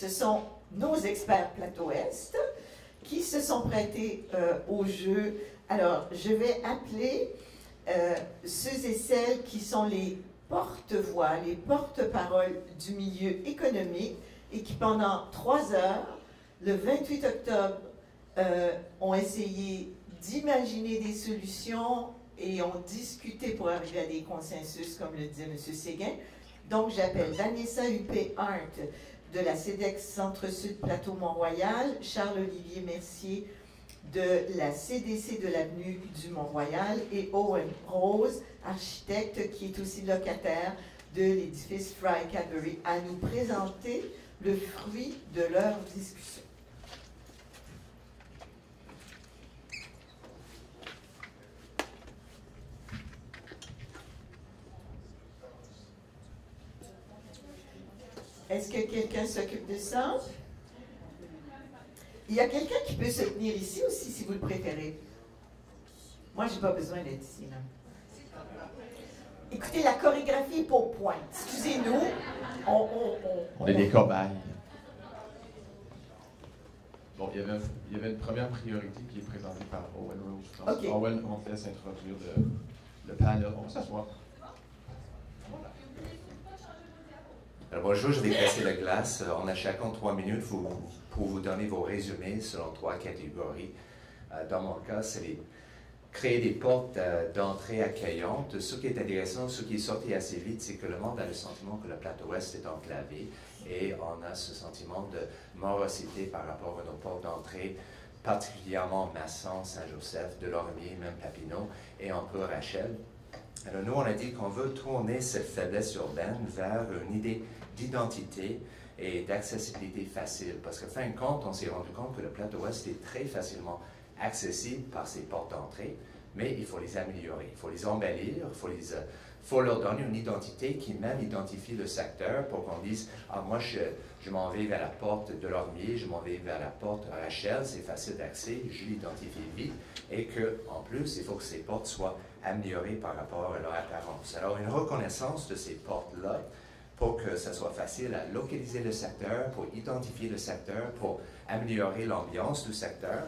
ce sont nos experts Plateau Est qui se sont prêtés au jeu. Alors, je vais appeler ceux et celles qui sont les porte-voix, les porte-paroles du milieu économique et qui, pendant 3 heures, le 28 octobre, ont essayé d'imaginer des solutions et ont discuté pour arriver à des consensus, comme le disait M. Séguin. Donc, j'appelle Vanessa Huppé-Hart de la CEDEX Centre-Sud Plateau-Mont-Royal, Charles-Olivier Mercier de la CDC de l'avenue du Mont-Royal et Owen Rose, architecte qui est aussi locataire de l'édifice Fry Cadbury, à nous présenter le fruit de leur discussion. Est-ce que quelqu'un s'occupe de ça? Il y a quelqu'un qui peut se tenir ici aussi, si vous le préférez. Moi, je n'ai pas besoin d'être ici, là. Écoutez, la chorégraphie est pour point. Excusez-nous. On est des cobayes. Bon, il y avait une première priorité qui est présentée par Owen Rose. Okay. Owen, on te laisse introduire le panel. On va s'asseoir. Alors bonjour, je vais casser la glace. On a chacun 3 minutes pour vous donner vos résumés selon 3 catégories. Dans mon cas, c'est créer des portes d'entrée accueillantes. Ce qui est intéressant, ce qui est sorti assez vite, c'est que le monde a le sentiment que le plateau ouest est enclavé et on a ce sentiment de morosité par rapport à nos portes d'entrée, particulièrement Masson, Saint-Joseph, Delormier, même Papineau et un peu Rachel. Alors nous, on a dit qu'on veut tourner cette faiblesse urbaine vers une idée d'identité et d'accessibilité facile. Parce que, fin de compte, on s'est rendu compte que le plateau ouest est très facilement accessible par ses portes d'entrée, mais il faut les améliorer, il faut les embellir, il faut leur donner une identité qui même identifie le secteur pour qu'on dise « Ah, moi, je m'en vais vers la porte de Lormier, je m'en vais vers la porte Rachel, c'est facile d'accès, je l'identifie vite. » Et qu'en plus, il faut que ces portes soient améliorées par rapport à leur apparence. Alors, une reconnaissance de ces portes-là, pour que ça soit facile à localiser le secteur, pour identifier le secteur, pour améliorer l'ambiance du secteur,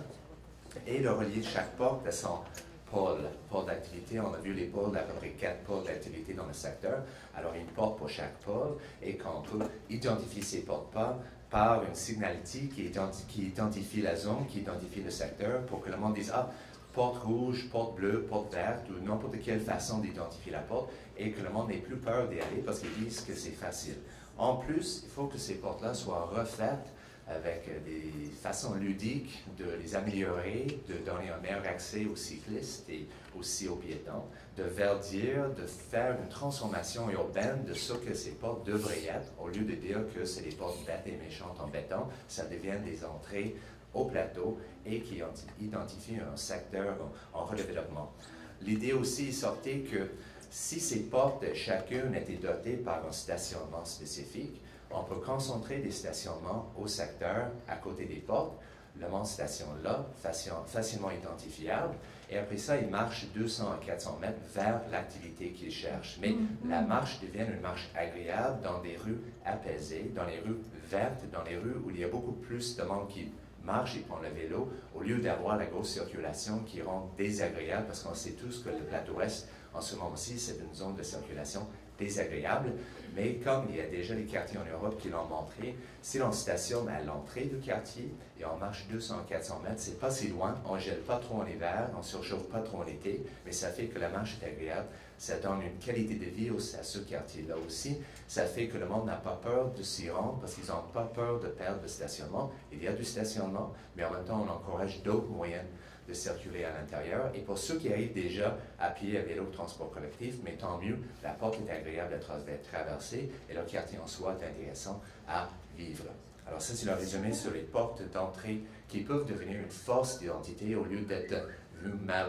et de relier chaque porte à son pôle d'activité. On a vu les pôles, à peu près 4 pôles d'activité dans le secteur. Alors, une porte pour chaque pôle, et qu'on peut identifier ces portes par une signalité qui identifie la zone, qui identifie le secteur, pour que le monde dise « Ah, porte rouge, porte bleue, porte verte » ou n'importe quelle façon d'identifier la porte, et que le monde n'ait plus peur d'y aller parce qu'ils disent que c'est facile. En plus, il faut que ces portes-là soient refaites avec des façons ludiques de les améliorer, de donner un meilleur accès aux cyclistes et aussi aux piétons, de verdir, de faire une transformation urbaine de ce que ces portes devraient être, au lieu de dire que c'est des portes bêtes et méchantes en béton, ça devient des entrées au plateau et qui identifient un secteur en redéveloppement. L'idée aussi est sortie que si ces portes, chacune était dotée par un stationnement spécifique, on peut concentrer des stationnements au secteur à côté des portes. Le monde stationne là, facilement identifiable, et après ça, il marche 200 à 400 mètres vers l'activité qu'il cherche. Mais la marche devient une marche agréable dans des rues apaisées, dans les rues vertes, dans les rues où il y a beaucoup plus de monde qui marche et prend le vélo, au lieu d'avoir la grosse circulation qui rend désagréable, parce qu'on sait tous que le plateau ouest, en ce moment-ci, c'est une zone de circulation désagréable. Mais comme il y a déjà des quartiers en Europe qui l'ont montré, si l'on stationne à l'entrée du quartier et on marche 200-400 mètres, c'est pas si loin, on ne gèle pas trop en hiver, on ne surchauffe pas trop en été, mais ça fait que la marche est agréable, ça donne une qualité de vie à ce quartier-là aussi, ça fait que le monde n'a pas peur de s'y rendre parce qu'ils n'ont pas peur de perdre le stationnement. Il y a du stationnement, mais en même temps, on encourage d'autres moyens de circuler à l'intérieur. Et pour ceux qui arrivent déjà à pied, à vélo, transport collectif, mais tant mieux, la porte est agréable à traverser et le quartier en soi est intéressant à vivre. Alors ça, c'est le résumé sur les portes d'entrée qui peuvent devenir une force d'identité au lieu d'être mal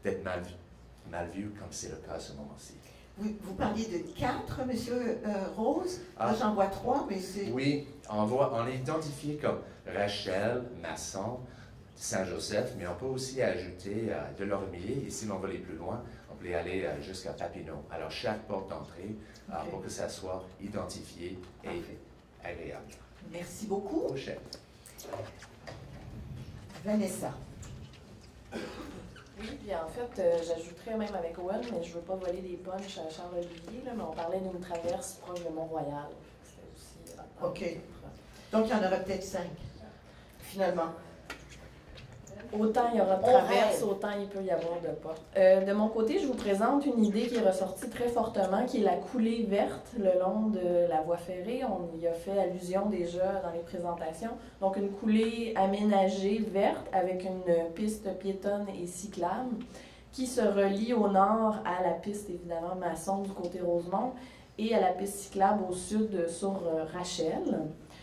vues comme c'est le cas à ce moment-ci. Vous parliez de 4, M. Rose. Là, j'en vois 3, mais c'est... Oui, on est identifié comme Rachel, Masson, Saint-Joseph, mais on peut aussi ajouter Delormier, et si l'on veut aller plus loin, on peut aller jusqu'à Papineau. Alors, chaque porte d'entrée, pour que ça soit identifié et agréable. Merci beaucoup. Au chef. Vanessa. Oui, puis en fait, j'ajouterais même avec Owen, mais je ne veux pas voler des punchs à Charles-Olivier, mais on parlait d'une traverse proche de Mont-Royal. C'était aussi... OK. Donc, il y en aura peut-être 5, finalement. Autant il y aura de traverses, autant il peut y avoir de portes. De mon côté, je vous présente une idée qui est ressortie très fortement, qui est la coulée verte le long de la voie ferrée. On y a fait allusion déjà dans les présentations. Donc, une coulée aménagée verte avec une piste piétonne et cyclable qui se relie au nord à la piste, évidemment, Masson du côté Rosemont et à la piste cyclable au sud sur Rachel.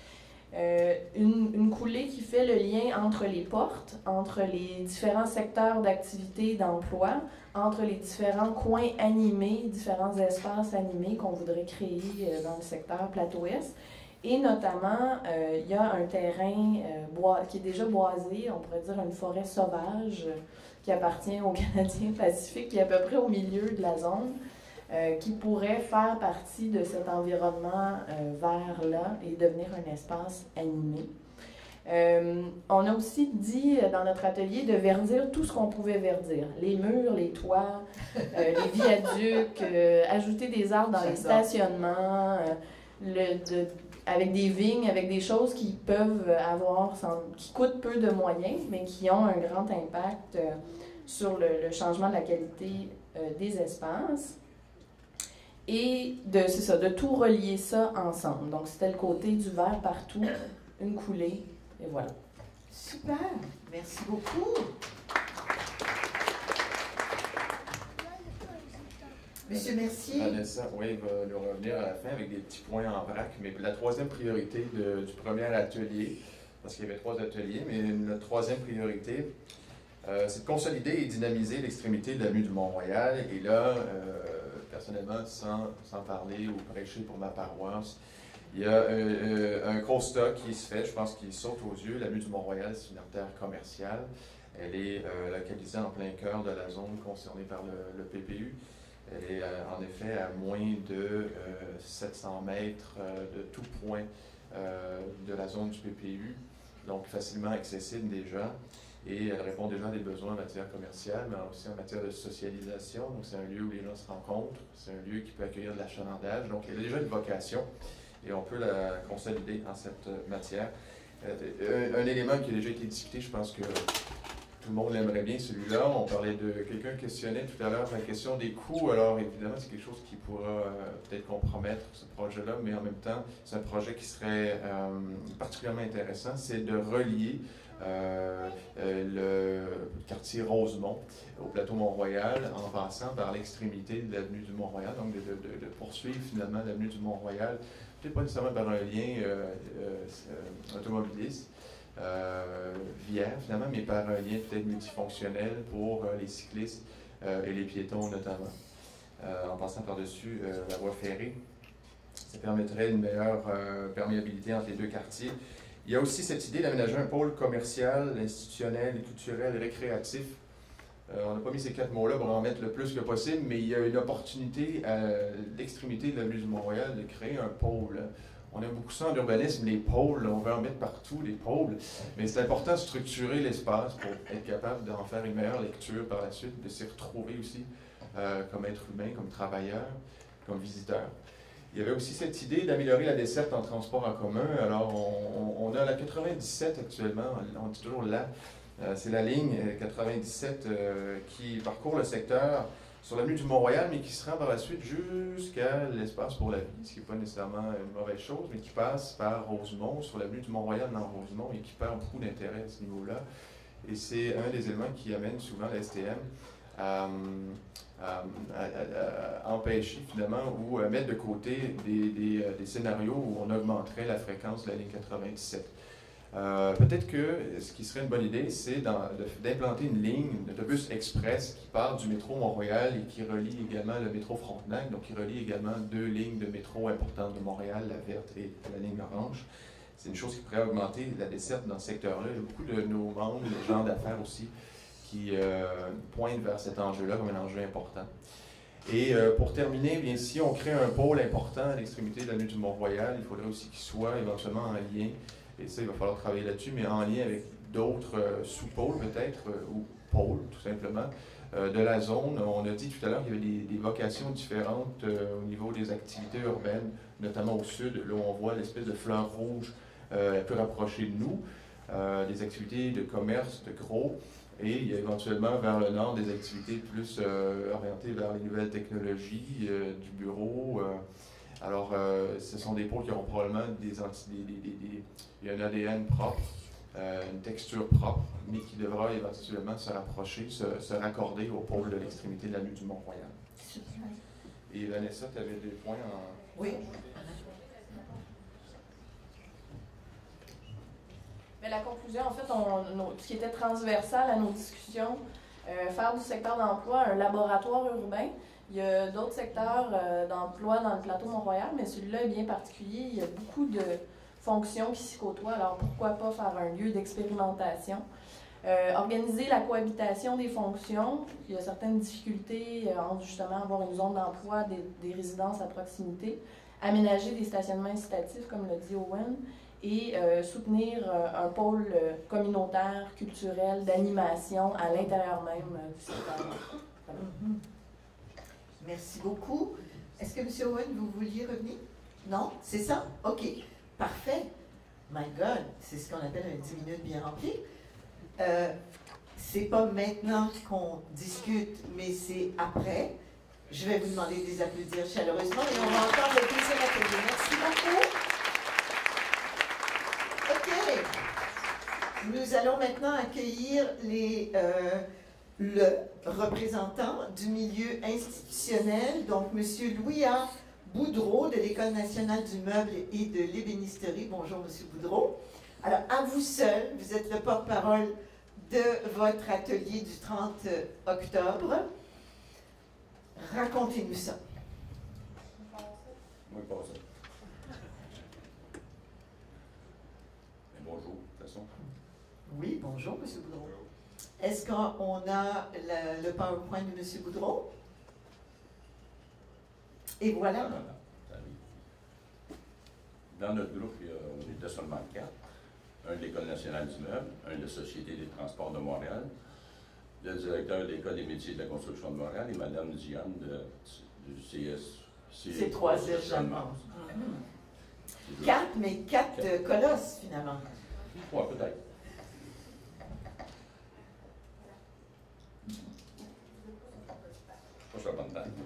Une coulée qui fait le lien entre les portes, entre les différents secteurs d'activité et d'emploi, entre les différents coins animés, différents espaces animés qu'on voudrait créer dans le secteur Plateau-Est. Et notamment, il y a un terrain qui est déjà boisé, on pourrait dire une forêt sauvage qui appartient aux Canadiens Pacifiques, qui est à peu près au milieu de la zone. Qui pourrait faire partie de cet environnement vert-là et devenir un espace animé. On a aussi dit dans notre atelier de verdir tout ce qu'on pouvait verdir. Les murs, les toits, les viaducs, ajouter des arbres dans les stationnements, avec des vignes, avec des choses qui peuvent qui coûtent peu de moyens, mais qui ont un grand impact sur le changement de la qualité des espaces. Et de tout relier ça ensemble. Donc, c'était le côté du vert partout, une coulée, et voilà. Super, merci beaucoup. Monsieur Mercier. Vanessa, oui, va nous revenir à la fin avec des petits points en vrac, mais la troisième priorité du premier atelier, parce qu'il y avait 3 ateliers, mais la troisième priorité, c'est de consolider et dynamiser l'extrémité de l'avenue du Mont-Royal, et là, personnellement, sans parler ou prêcher pour ma paroisse, il y a un constat qui se fait, je pense qu'il saute aux yeux. L'avenue du Mont-Royal, c'est une artère commerciale. Elle est localisée en plein cœur de la zone concernée par le PPU. Elle est en effet à moins de 700 mètres de tout point de la zone du PPU, donc facilement accessible déjà. Et elle répond déjà à des besoins en matière commerciale, mais aussi en matière de socialisation. Donc, c'est un lieu où les gens se rencontrent. C'est un lieu qui peut accueillir de l'achalandage. Donc, elle a déjà une vocation et on peut la consolider en cette matière. Un élément qui a déjà été discuté, je pense que tout le monde l'aimerait bien, celui-là. On parlait de quelqu'un questionnait tout à l'heure la question des coûts. Alors, évidemment, c'est quelque chose qui pourra peut-être compromettre ce projet-là, mais en même temps, c'est un projet qui serait particulièrement intéressant. C'est de relier le quartier Rosemont au plateau Mont-Royal en passant par l'extrémité de l'avenue du Mont-Royal, donc de poursuivre finalement l'avenue du Mont-Royal, peut-être pas nécessairement par un lien automobiliste, viaire finalement, mais par un lien peut-être multifonctionnel pour les cyclistes et les piétons notamment, en passant par-dessus la voie ferrée. Ça permettrait une meilleure perméabilité entre les deux quartiers. Il y a aussi cette idée d'aménager un pôle commercial, institutionnel, culturel, récréatif. On n'a pas mis ces 4 mots-là pour en mettre le plus que possible, mais il y a une opportunité à l'extrémité de l'avenue du Mont-Royal de créer un pôle. On aime beaucoup ça en urbanisme, les pôles, on veut en mettre partout, les pôles, mais c'est important de structurer l'espace pour être capable d'en faire une meilleure lecture par la suite, de s'y retrouver aussi comme être humain, comme travailleur, comme visiteur. Il y avait aussi cette idée d'améliorer la desserte en transport en commun. Alors, on a la 97 actuellement, on dit toujours là, c'est la ligne 97 qui parcourt le secteur sur l'avenue du Mont-Royal, mais qui se rend par la suite jusqu'à l'espace pour la vie, ce qui n'est pas nécessairement une mauvaise chose, mais qui passe par Rosemont, sur l'avenue du Mont-Royal dans Rosemont, et qui perd beaucoup d'intérêt à ce niveau-là. Et c'est un des éléments qui amène souvent la STM à empêcher finalement ou à mettre de côté des scénarios où on augmenterait la fréquence de la ligne 97. Peut-être que ce qui serait une bonne idée, c'est d'implanter une ligne d'autobus express qui part du métro Mont-Royal et qui relie également le métro Frontenac, donc qui relie également 2 lignes de métro importantes de Montréal, la verte et la ligne orange. C'est une chose qui pourrait augmenter la desserte dans ce secteur-là. Il y a beaucoup de nos membres, des gens d'affaires aussi, qui pointent vers cet enjeu-là comme un enjeu important. Et pour terminer, bien, si on crée un pôle important à l'extrémité de l'avenue du Mont-Royal, il faudrait aussi qu'il soit éventuellement en lien, et ça, il va falloir travailler là-dessus, mais en lien avec d'autres sous-pôles peut-être, ou pôles tout simplement, de la zone. On a dit tout à l'heure qu'il y avait des vocations différentes au niveau des activités urbaines, notamment au sud, là où on voit l'espèce de fleur rouge un peu rapprochée de nous, des activités de commerce, de gros. Et il y a éventuellement vers le nord des activités plus orientées vers les nouvelles technologies, du bureau. Alors, ce sont des pôles qui auront probablement il y a un ADN propre, une texture propre, mais qui devra éventuellement se rapprocher, se raccorder au pôle de l'extrémité de l'avenue du Mont-Royal. Et Vanessa, tu avais des points en... Oui. Mais la conclusion, en fait, ce qui était transversal à nos discussions, faire du secteur d'emploi un laboratoire urbain. Il y a d'autres secteurs d'emploi dans le plateau Mont-Royal, mais celui-là est bien particulier. Il y a beaucoup de fonctions qui s'y côtoient, alors pourquoi pas faire un lieu d'expérimentation. Organiser la cohabitation des fonctions. Il y a certaines difficultés entre justement avoir une zone d'emploi, des résidences à proximité. Aménager des stationnements incitatifs, comme l'a dit Owen. Et soutenir un pôle communautaire, culturel, d'animation à l'intérieur même du secteur. Voilà. Merci beaucoup. Est-ce que, M. Owen, vous vouliez revenir? Non? C'est ça? OK. Parfait. My God, c'est ce qu'on appelle un 10 minutes bien rempli. C'est pas maintenant qu'on discute, mais c'est après. Je vais vous demander de les applaudir chaleureusement et on va entendre le deuxième atelier. Merci beaucoup. OK. Nous allons maintenant accueillir le représentant du milieu institutionnel, donc M. Louis-A. Boudreau de l'École nationale du meuble et de l'ébénisterie. Bonjour, M. Boudreau. Alors, à vous seul, vous êtes le porte-parole de votre atelier du 30 octobre. Racontez-nous ça. Oui, pas ça. Mais bonjour, de toute façon. Oui, bonjour, M. Boudreau. Est-ce qu'on a le PowerPoint de M. Boudreau? Et voilà. Dans notre groupe, on était seulement 4. Un de l'École nationale du meuble, un de la Société des transports de Montréal, le directeur de l'École des métiers de la construction de Montréal et Mme Diane du CS. C'est 3 seulement. 4, mais 4 colosses, finalement. Oui, peut-être. Pas sur la bonne table.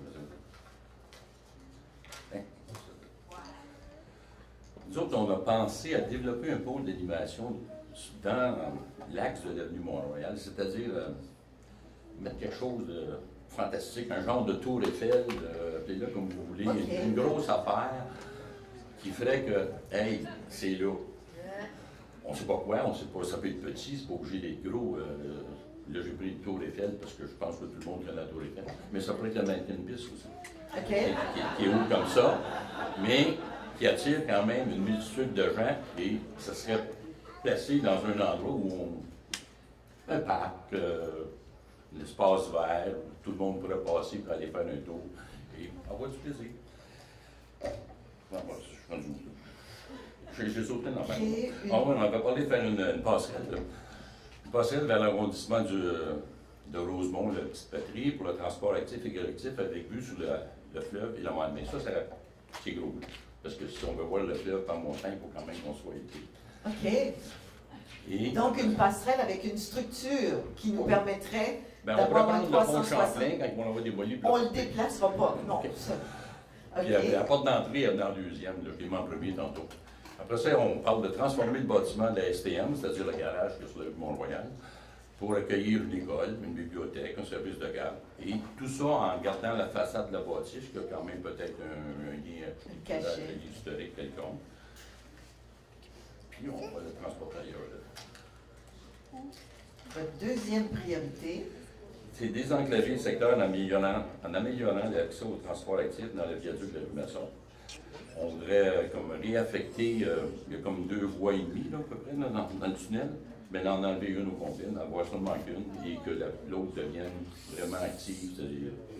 Nous autres, on a pensé à développer un pôle d'animation dans l'axe de l'avenue Mont-Royal, c'est-à-dire mettre quelque chose de fantastique, un genre de tour Eiffel, appelez-le comme vous voulez, okay. Une grosse affaire qui ferait que, hey, c'est là. On ne sait pas quoi, on ne sait pas, ça peut être petit, c'est pas obligé d'être gros. Là, j'ai pris le tour Eiffel parce que je pense que tout le monde connaît la tour Eiffel, mais ça pourrait être la Mannequin Bis aussi, okay. qui est haut comme ça, mais qui attire quand même une multitude de gens et ça serait placé dans un endroit où un parc, un espace vert, où tout le monde pourrait passer pour aller faire un tour et avoir du plaisir. Non, moi, je suis rendu où? J'ai sauté dans la main. Ah oui, on avait parlé de faire une passerelle. Une passerelle vers l'arrondissement de Rosemont, la petite patrie, pour le transport actif et collectif avec vue sur le fleuve et la mer. Mais ça, c'est gros. Parce que si on veut voir le fleuve par montagne, il faut quand même qu'on soit été. OK. Et donc, une passerelle avec une structure qui nous permettrait d'avoir un 360. Quand on va démolir. On ne le déplacera pas, non. Okay. Puis la porte d'entrée est dans le deuxième, là, je l'ai mis en premier tantôt. Après ça, on parle de transformer le bâtiment de la STM, c'est-à-dire le garage qui est sur le Mont-Royal, pour accueillir une école, une bibliothèque, un service de garde. Et tout ça en gardant la façade de la bâtisse, qui a quand même peut-être un lien historique quelconque. Puis on va le transporter ailleurs. Là. Votre deuxième priorité? C'est désenclaver le secteur en améliorant l'accès au transport actif dans le viaduc de la rue Masson. On voudrait comme réaffecter, il y a comme 2 voies et demie là, à peu près dans le tunnel. Mais d'en enlever une au complet, d'en avoir seulement qu'une, et que l'autre devienne vraiment active, c'est-à-dire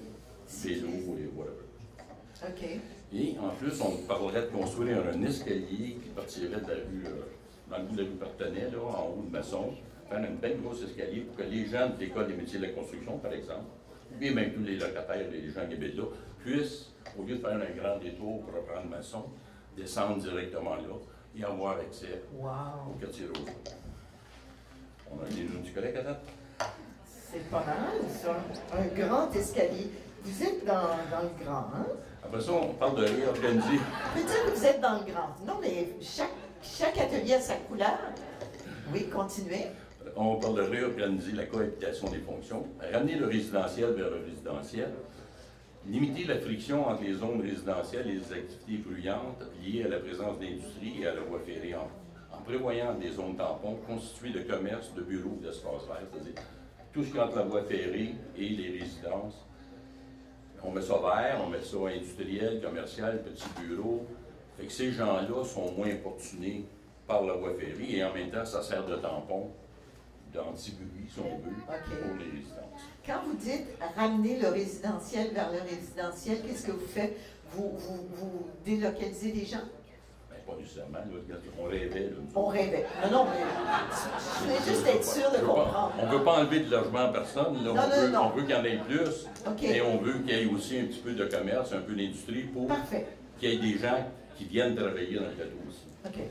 vélo et whatever. OK. Et en plus, on parlerait de construire un escalier qui partirait de la rue, dans le bout de la rue Partenay, là, en haut de Masson, faire une belle grosse escalier pour que les gens de l'École des métiers de la construction, par exemple, et même tous les locataires, les gens qui habitent là, puissent, au lieu de faire un grand détour pour reprendre Masson, descendre directement là et avoir accès Wow. au quartier rouge. On a des outils corrects à date? C'est pas mal, ça. Un grand escalier. Vous êtes dans le grand, hein? Après ça, on parle de réorganiser. On peut dire que vous êtes dans le grand. Non, mais chaque atelier a sa couleur. Oui, continuez. On parle de réorganiser la cohabitation des fonctions, ramener le résidentiel vers le résidentiel, limiter la friction entre les zones résidentielles et les activités bruyantes liées à la présence d'industrie et à la voie ferrée, en prévoyant des zones tampons constituées de commerces, de bureaux, d'espaces verts, c'est-à-dire tout ce qui est entre la voie ferrée et les résidences. On met ça vert, on met ça industriel, commercial, petits bureaux. Fait que ces gens-là sont moins importunés par la voie ferrée et en même temps, ça sert de tampon, d'anti-bruit, si on veut, pour les résidences. Quand vous dites ramener le résidentiel vers le résidentiel, qu'est-ce que vous faites? Vous délocalisez les gens? Ben, pas nécessairement. Là, on rêvait. Là, on rêvait. Non, mais je voulais juste être sûr de comprendre. On ne veut pas enlever de logement à personne. Là, on veut qu'il y en ait plus. Okay. Et on veut qu'il y ait aussi un petit peu de commerce, un peu d'industrie pour qu'il y ait des gens qui viennent travailler dans le plateau aussi. OK.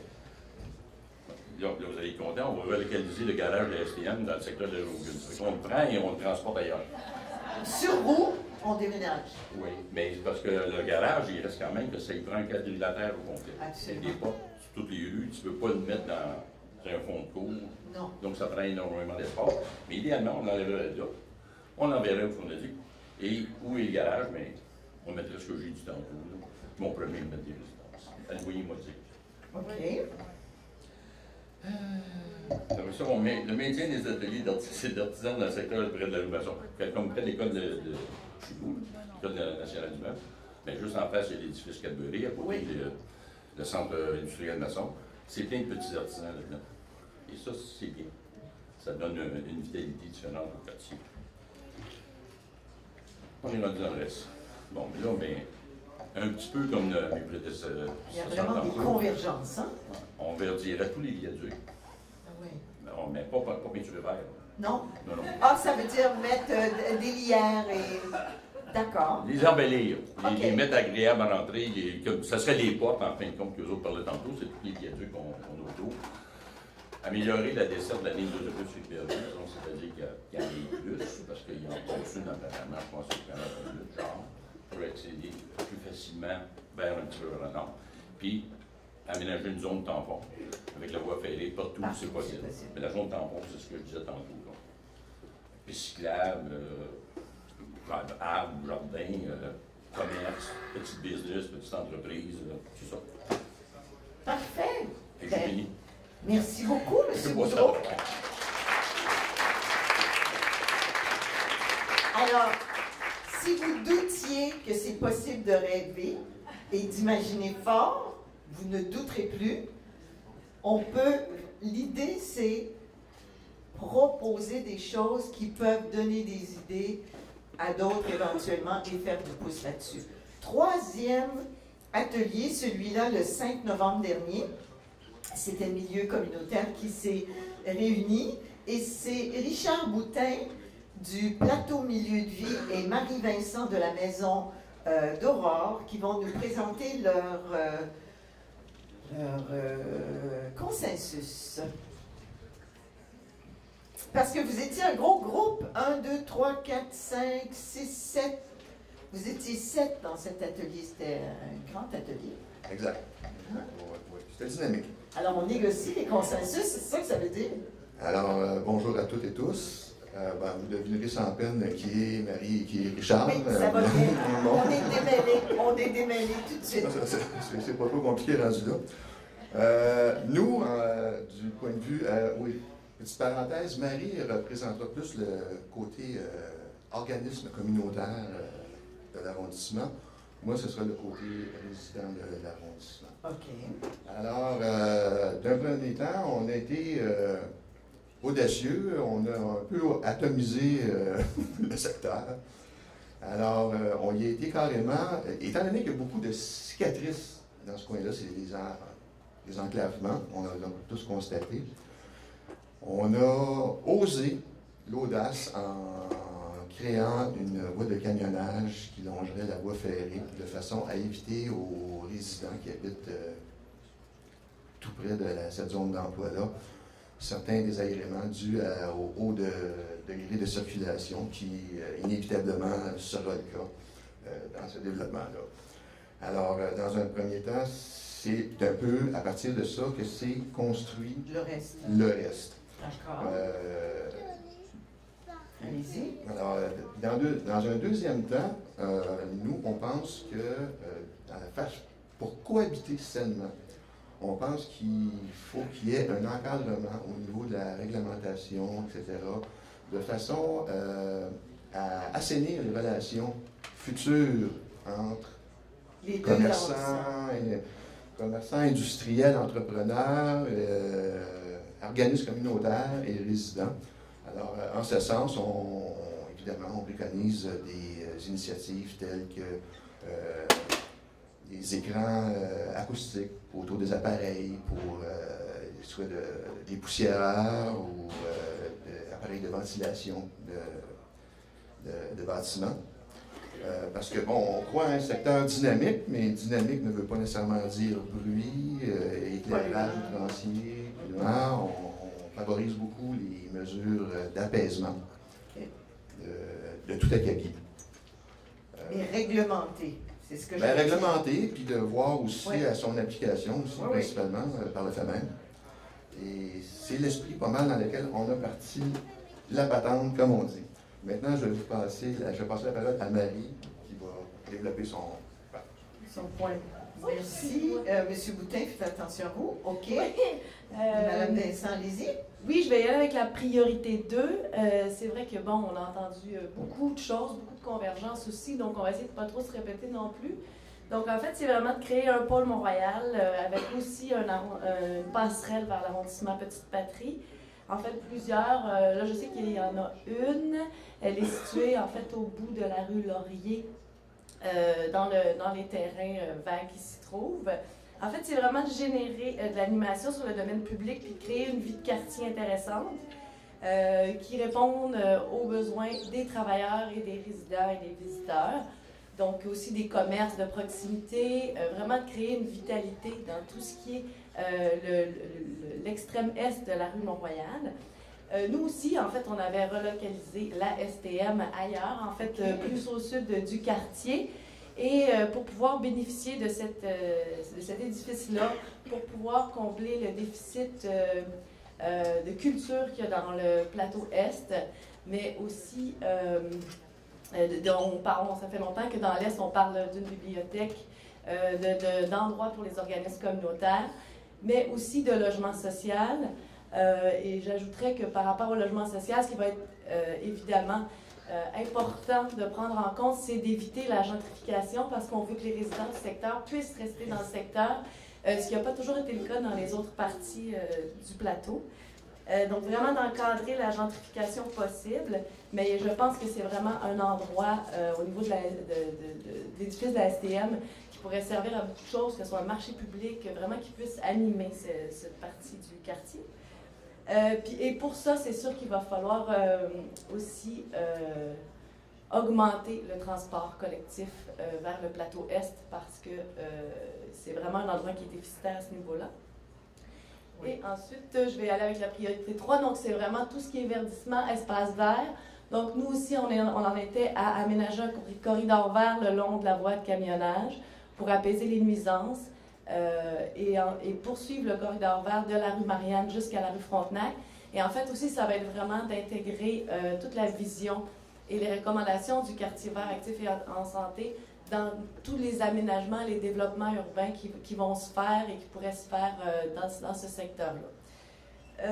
Là, vous allez être content, on va relocaliser le garage de la STM dans le secteur de Logan. On le prend et on le transporte ailleurs. Sur roue, on déménage. Oui, mais c'est parce que le garage, il reste quand même que ça il prend un quadrilatère au complet. Absolument. Il n'est pas sur toutes les rues, tu ne peux pas le mettre dans un fond de cour. Non. Donc ça prend énormément d'espace. Mais idéalement, on l'enlèverait là. On l'enverrait où on a dit. Et où est le garage? Mais on mettrait ce que j'ai dit tantôt. Là. Mon premier, mettre des résidences. À le voyer moitié. OK. Ça, on met le maintien des ateliers d'artisans dans le secteur près de la rue Masson. Comme près de l'école de chez nous, l'école nationale du meuble. Mais juste en face, il y a l'édifice Cadbury, à côté le centre industriel Masson. C'est plein de petits artisans là-dedans. Et ça, c'est bien. Ça donne une vitalité différente au quartier. On est rendu dans le reste. Bon, mais là, un petit peu comme mes prédécesseurs. Il y a vraiment des convergences, hein? On verdirait tous les viaducs. Ah oui. On ne met pas peinture vert. Non? Non, non. Ah, ça veut dire mettre des lierres et... D'accord. Les embellir, les mettre agréables à rentrer. Ça serait les portes, en fin de compte, que les autres parlaient tantôt, c'est tous les viaducs qu'on a autour. Améliorer la desserte de la ligne d'autobus supérieure, c'est-à-dire qu'il y en ait plus, parce qu'il y en a une apparemment, je pense qu'il y en a plus de genre, pour accéder plus facilement vers un petit peu vers le nord. Puis, aménager une zone tampon avec la voie ferrée partout où c'est possible. Mais la zone tampon, c'est ce que je disais tantôt. Piste cyclable, arbres, jardin, commerce, petit business, petite entreprise, c'est ça. Parfait. Et j'ai fini. Merci beaucoup, M. Boudreau. Alors, si vous doutiez que c'est possible de rêver et d'imaginer fort, vous ne douterez plus. L'idée, c'est proposer des choses qui peuvent donner des idées à d'autres éventuellement et faire du pouce là-dessus. Troisième atelier, celui-là le 5 novembre dernier. C'était le milieu communautaire qui s'est réuni et c'est Richard Boutin du Plateau Milieu de Vie et Marie-Vincent de la Maison d'Aurore qui vont nous présenter leur consensus. Parce que vous étiez un gros groupe, 1, 2, 3, 4, 5, 6, 7. Vous étiez 7 dans cet atelier, c'était un grand atelier. Exact. Hein? Oui, c'était dynamique. Alors, on négocie les consensus, c'est ça que ça veut dire? Alors, bonjour à toutes et tous. Vous devinerez sans peine qui est Marie et qui est Richard. Oui, ça va bien. On est démêlés tout de suite. C'est pas trop compliqué rendu là. Nous, du point de vue... oui, petite parenthèse, Marie représentera plus le côté organisme communautaire de l'arrondissement. Moi, ce sera le côté résident de l'arrondissement. OK. Alors, d'un premier temps, on a été audacieux, on a un peu atomisé le secteur. Alors, on y a été carrément, étant donné qu'il y a beaucoup de cicatrices dans ce coin-là, c'est les enclavements, on a tous constaté, on a osé l'audace en créant une voie de camionnage qui longerait la voie ferrée de façon à éviter aux résidents qui habitent tout près de cette zone d'emploi-là certains désagréments dus au haut degré de circulation qui inévitablement sera le cas dans ce développement-là. Alors, dans un premier temps, c'est un peu à partir de ça que c'est construit Le reste. le reste. D'accord. Allez-y. Alors, dans un deuxième temps, nous, on pense que pour cohabiter sainement, on pense qu'il faut qu'il y ait un encadrement au niveau de la réglementation, etc., de façon à assainir les relations futures entre Les deux commerçants industriels, entrepreneurs, organismes communautaires et résidents. Alors, en ce sens, évidemment, on préconise des initiatives telles que des écrans acoustiques autour des appareils pour soit des poussiéreurs ou des appareils de ventilation de bâtiments. Parce que, bon, on croit à un secteur dynamique, mais dynamique ne veut pas nécessairement dire bruit, éclairage outrancier. On favorise beaucoup les mesures d'apaisement de tout acabit. Et réglementé, c'est ce que je réglementer, puis de voir aussi oui. à son application, aussi, oui, principalement par le fait même. Et c'est l'esprit pas mal dans lequel on a parti la patente, comme on dit. Maintenant, je vais passer la parole à Marie, qui va développer son point. Merci. Monsieur Boutin, faites attention à vous. OK. Madame Vincent, allez-y. Oui, je vais y aller avec la priorité 2. C'est vrai que, bon, on a entendu beaucoup de choses, beaucoup de convergences aussi, donc on va essayer de ne pas trop se répéter non plus. Donc, en fait, c'est vraiment de créer un pôle Mont-Royal avec aussi une passerelle vers l'arrondissement Petite-Patrie. En fait, plusieurs. Là, je sais qu'il y en a une. Elle est située, en fait, au bout de la rue Laurier, dans les terrains verts qui s'y trouvent. En fait, c'est vraiment de générer de l'animation sur le domaine public puis de créer une vie de quartier intéressante qui réponde aux besoins des travailleurs et des résidents et des visiteurs. Donc, aussi des commerces de proximité, vraiment de créer une vitalité dans tout ce qui est l'extrême est de la rue Mont-Royal. Nous aussi, en fait, on avait relocalisé la STM ailleurs, en fait, plus au sud du quartier. Et pour pouvoir bénéficier de cet édifice-là, pour pouvoir combler le déficit de culture qu'il y a dans le plateau Est, mais aussi, ça fait longtemps que dans l'Est, on parle d'une bibliothèque, d'endroits pour les organismes communautaires, mais aussi de logement social. Et j'ajouterais que par rapport au logement social, ce qui va être évidemment important de prendre en compte, c'est d'éviter la gentrification parce qu'on veut que les résidents du secteur puissent rester dans le secteur, ce qui n'a pas toujours été le cas dans les autres parties du plateau. Donc, vraiment d'encadrer la gentrification possible, mais je pense que c'est vraiment un endroit au niveau de l'édifice de la STM qui pourrait servir à beaucoup de choses, que ce soit un marché public, vraiment qui puisse animer cette partie du quartier. Et pour ça, c'est sûr qu'il va falloir aussi augmenter le transport collectif vers le plateau Est parce que c'est vraiment un endroit qui est déficitaire à ce niveau-là. Oui. Et ensuite, je vais aller avec la priorité 3. Donc, c'est vraiment tout ce qui est verdissement, espace vert. Donc, nous aussi, on en était à aménager un corridor vert le long de la voie de camionnage pour apaiser les nuisances. Et poursuivre le corridor vert de la rue Marianne jusqu'à la rue Frontenac. Et en fait aussi, ça va être vraiment d'intégrer toute la vision et les recommandations du quartier vert actif et en santé dans tous les aménagements, les développements urbains qui vont se faire et qui pourraient se faire dans ce secteur-là.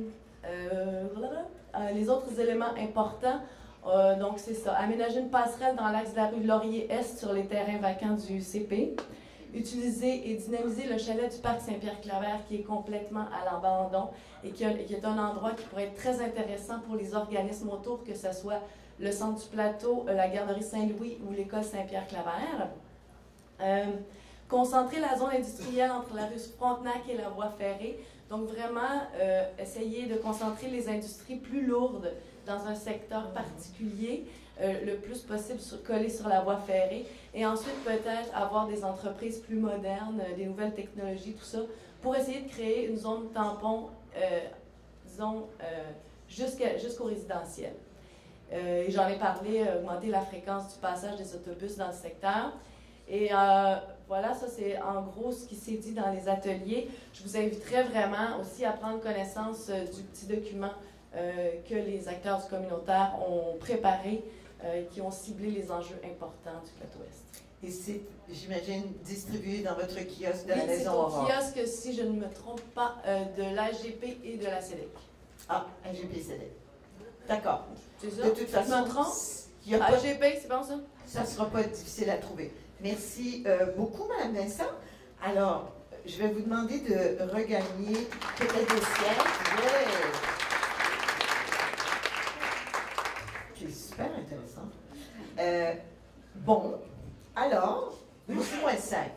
Les autres éléments importants, donc c'est ça, aménager une passerelle dans l'axe de la rue Laurier-Est sur les terrains vacants du CP. Utiliser et dynamiser le chalet du parc Saint-Pierre-Claver qui est complètement à l'abandon et qui est un endroit qui pourrait être très intéressant pour les organismes autour, que ce soit le centre du plateau, la garderie Saint-Louis ou l'école Saint-Pierre-Claver. Concentrer la zone industrielle entre la rue Frontenac et la voie ferrée. Donc vraiment, essayer de concentrer les industries plus lourdes dans un secteur particulier, le plus possible collé sur la voie ferrée. Et ensuite, peut-être avoir des entreprises plus modernes, des nouvelles technologies, tout ça, pour essayer de créer une zone tampon, disons, jusqu'au résidentiel. Et j'en ai parlé, augmenter la fréquence du passage des autobus dans le secteur. Et voilà, ça c'est en gros ce qui s'est dit dans les ateliers. Je vous inviterais vraiment aussi à prendre connaissance du petit document que les acteurs du communautaire ont préparé, qui ont ciblé les enjeux importants du Plateau-Ouest. Et c'est, j'imagine, distribué dans votre kiosque de la Oui, Maison c'est au Aurore. kiosque, si je ne me trompe pas, de l'AGP et de la CEDEC. Ah, AGP-CEDEC. D'accord. C'est ça? De toute façon, Je me trompe? il y a pas- AGP, c'est bon ça? ça ne sera pas difficile à trouver. Merci beaucoup, Mme Vincent. Alors, je vais vous demander de regagner peut-être des sièges. Ouais. C'est super intéressant. Bon, alors, -5.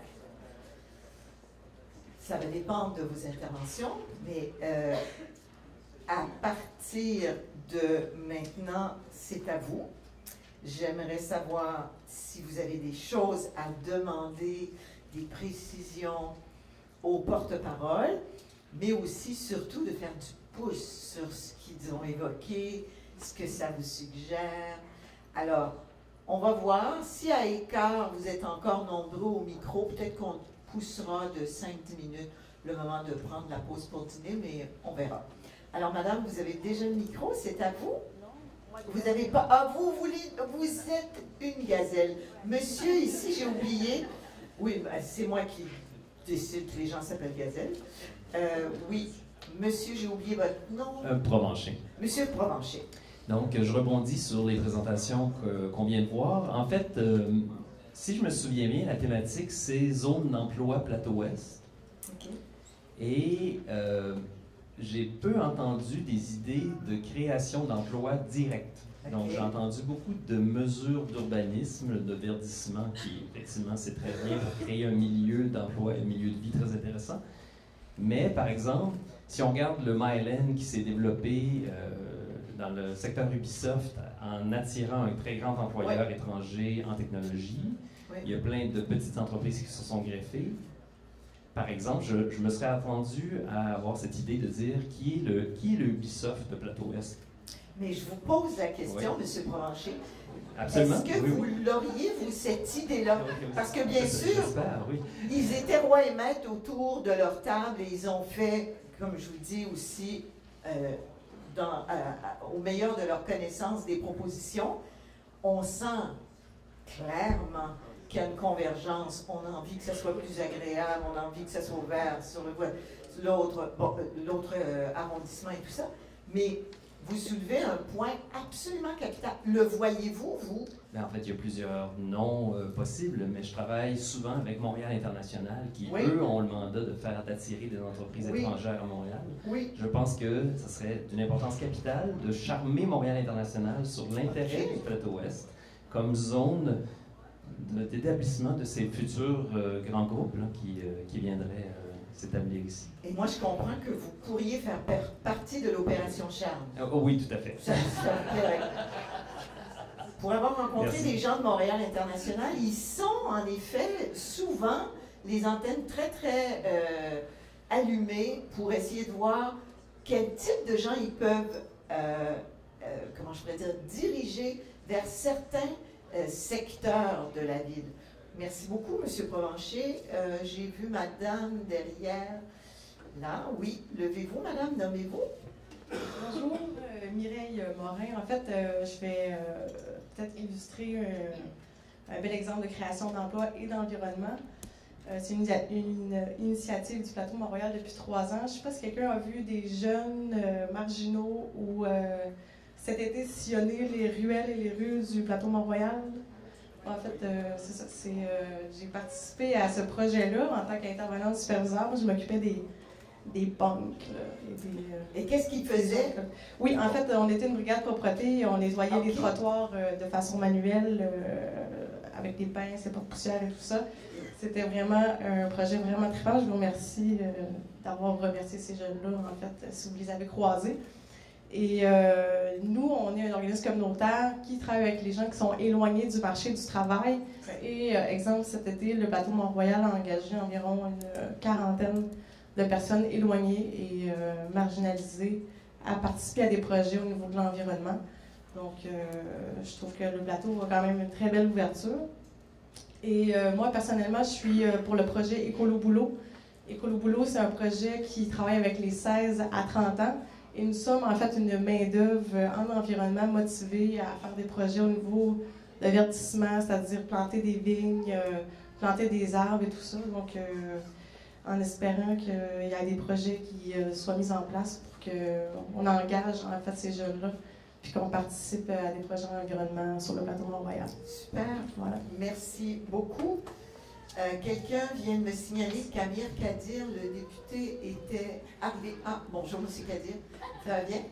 Ça va dépendre de vos interventions, mais à partir de maintenant, c'est à vous. J'aimerais savoir si vous avez des choses à demander, des précisions aux porte-parole, mais aussi, surtout, de faire du pouce sur ce qu'ils ont évoqué, ce que ça vous suggère. Alors, on va voir. Si à écart, vous êtes encore nombreux au micro, peut-être qu'on poussera de 5-10 minutes le moment de prendre la pause pour dîner, mais on verra. Alors, madame, vous avez déjà le micro, c'est à vous? Vous n'avez pas... Ah, vous êtes une gazelle. Monsieur, ici, j'ai oublié... Oui, ben, c'est moi qui décide que les gens s'appellent gazelle. Oui, monsieur, j'ai oublié votre nom. Provencher. Monsieur Provencher. Donc, je rebondis sur les présentations qu'on vient de voir. En fait, si je me souviens bien, la thématique, c'est zone d'emploi Plateau-Ouest. OK. Et j'ai peu entendu des idées de création d'emplois directs. Donc, OK. j'ai entendu beaucoup de mesures d'urbanisme, de verdissement, qui, effectivement, c'est très bien pour créer un milieu d'emploi et un milieu de vie très intéressant. Mais, par exemple, si on regarde le Mylen qui s'est développé dans le secteur Ubisoft en attirant un très grand employeur étranger en technologie, il y a plein de petites entreprises qui se sont greffées. Par exemple, je me serais attendu à avoir cette idée de dire qui est le Ubisoft de Plateau-Ouest. Mais je vous pose la question, monsieur Provencher. Absolument. Est-ce que vous l'auriez, vous, cette idée-là? Parce que, bien sûr, J'espère, oui. ils étaient rois et maîtres autour de leur table et ils ont fait, comme je vous dis aussi, au meilleur de leur connaissance, des propositions. On sent clairement qu'il y a une convergence. On a envie que ça soit plus agréable, on a envie que ça soit ouvert sur l'autre arrondissement et tout ça. Mais vous soulevez un point absolument capital. Le voyez-vous, vous? Ben, en fait, il y a plusieurs noms possibles, mais je travaille souvent avec Montréal International, qui, eux, ont le mandat d'attirer des entreprises étrangères à Montréal. Oui. Je pense que ce serait d'une importance capitale de charmer Montréal International sur l'intérêt du Plateau-Ouest comme zone d'établissement de ces futurs grands groupes là, qui viendraient s'établir ici. Et moi, je comprends que vous pourriez faire partie de l'opération Charme. Oh oui, tout à fait. Ça me plairait. Pour avoir rencontré Merci. des gens de Montréal International, ils sont en effet souvent les antennes très, très allumées pour essayer de voir quel type de gens ils peuvent, comment je pourrais dire, diriger vers certains secteurs de la ville. Merci beaucoup, M. Provencher. J'ai vu Madame derrière. Là, oui. Levez-vous, Madame, nommez-vous. Bonjour, Mireille Morin. En fait, je vais peut-être illustrer un bel exemple de création d'emplois et d'environnement. C'est une initiative du Plateau Montréal depuis 3 ans. Je ne sais pas si quelqu'un a vu des jeunes marginaux ou cet été sillonner les ruelles et les rues du Plateau Montréal. En fait, c'est ça. J'ai participé à ce projet-là en tant qu'intervenante superviseur. Moi, je m'occupais des banques. Là, et qu'est-ce qu'ils faisaient? Oui, en fait, on était une brigade propreté, on nettoyait les trottoirs de façon manuelle, avec des pinces, des porte-poussières et tout ça. C'était vraiment un projet vraiment trippant. Je vous remercie d'avoir remercié ces jeunes-là, en fait, si vous les avez croisés. Et nous, on est un organisme communautaire qui travaille avec les gens qui sont éloignés du marché du travail. Et, exemple, cet été, le bateau Mont-Royal a engagé environ une quarantaine de personnes éloignées et marginalisées à participer à des projets au niveau de l'environnement. Donc, je trouve que le bateau a quand même une très belle ouverture. Et moi, personnellement, je suis pour le projet Écolo Boulot. Écolo Boulot, c'est un projet qui travaille avec les 16 à 30 ans. Et nous sommes en fait une main-d'œuvre en environnement motivée à faire des projets au niveau de verdissement, c'est-à-dire planter des vignes, planter des arbres et tout ça. Donc, en espérant qu'il y ait des projets qui soient mis en place pour qu'on engage en fait ces jeunes-là, puis qu'on participe à des projets d'environnement sur le plateau Mont-Royal. Super, voilà. Merci beaucoup. Quelqu'un vient de me signaler qu'Amir Kadir, le député, était arrivé. Ah, bonjour, M. Kadir. Ça va bien?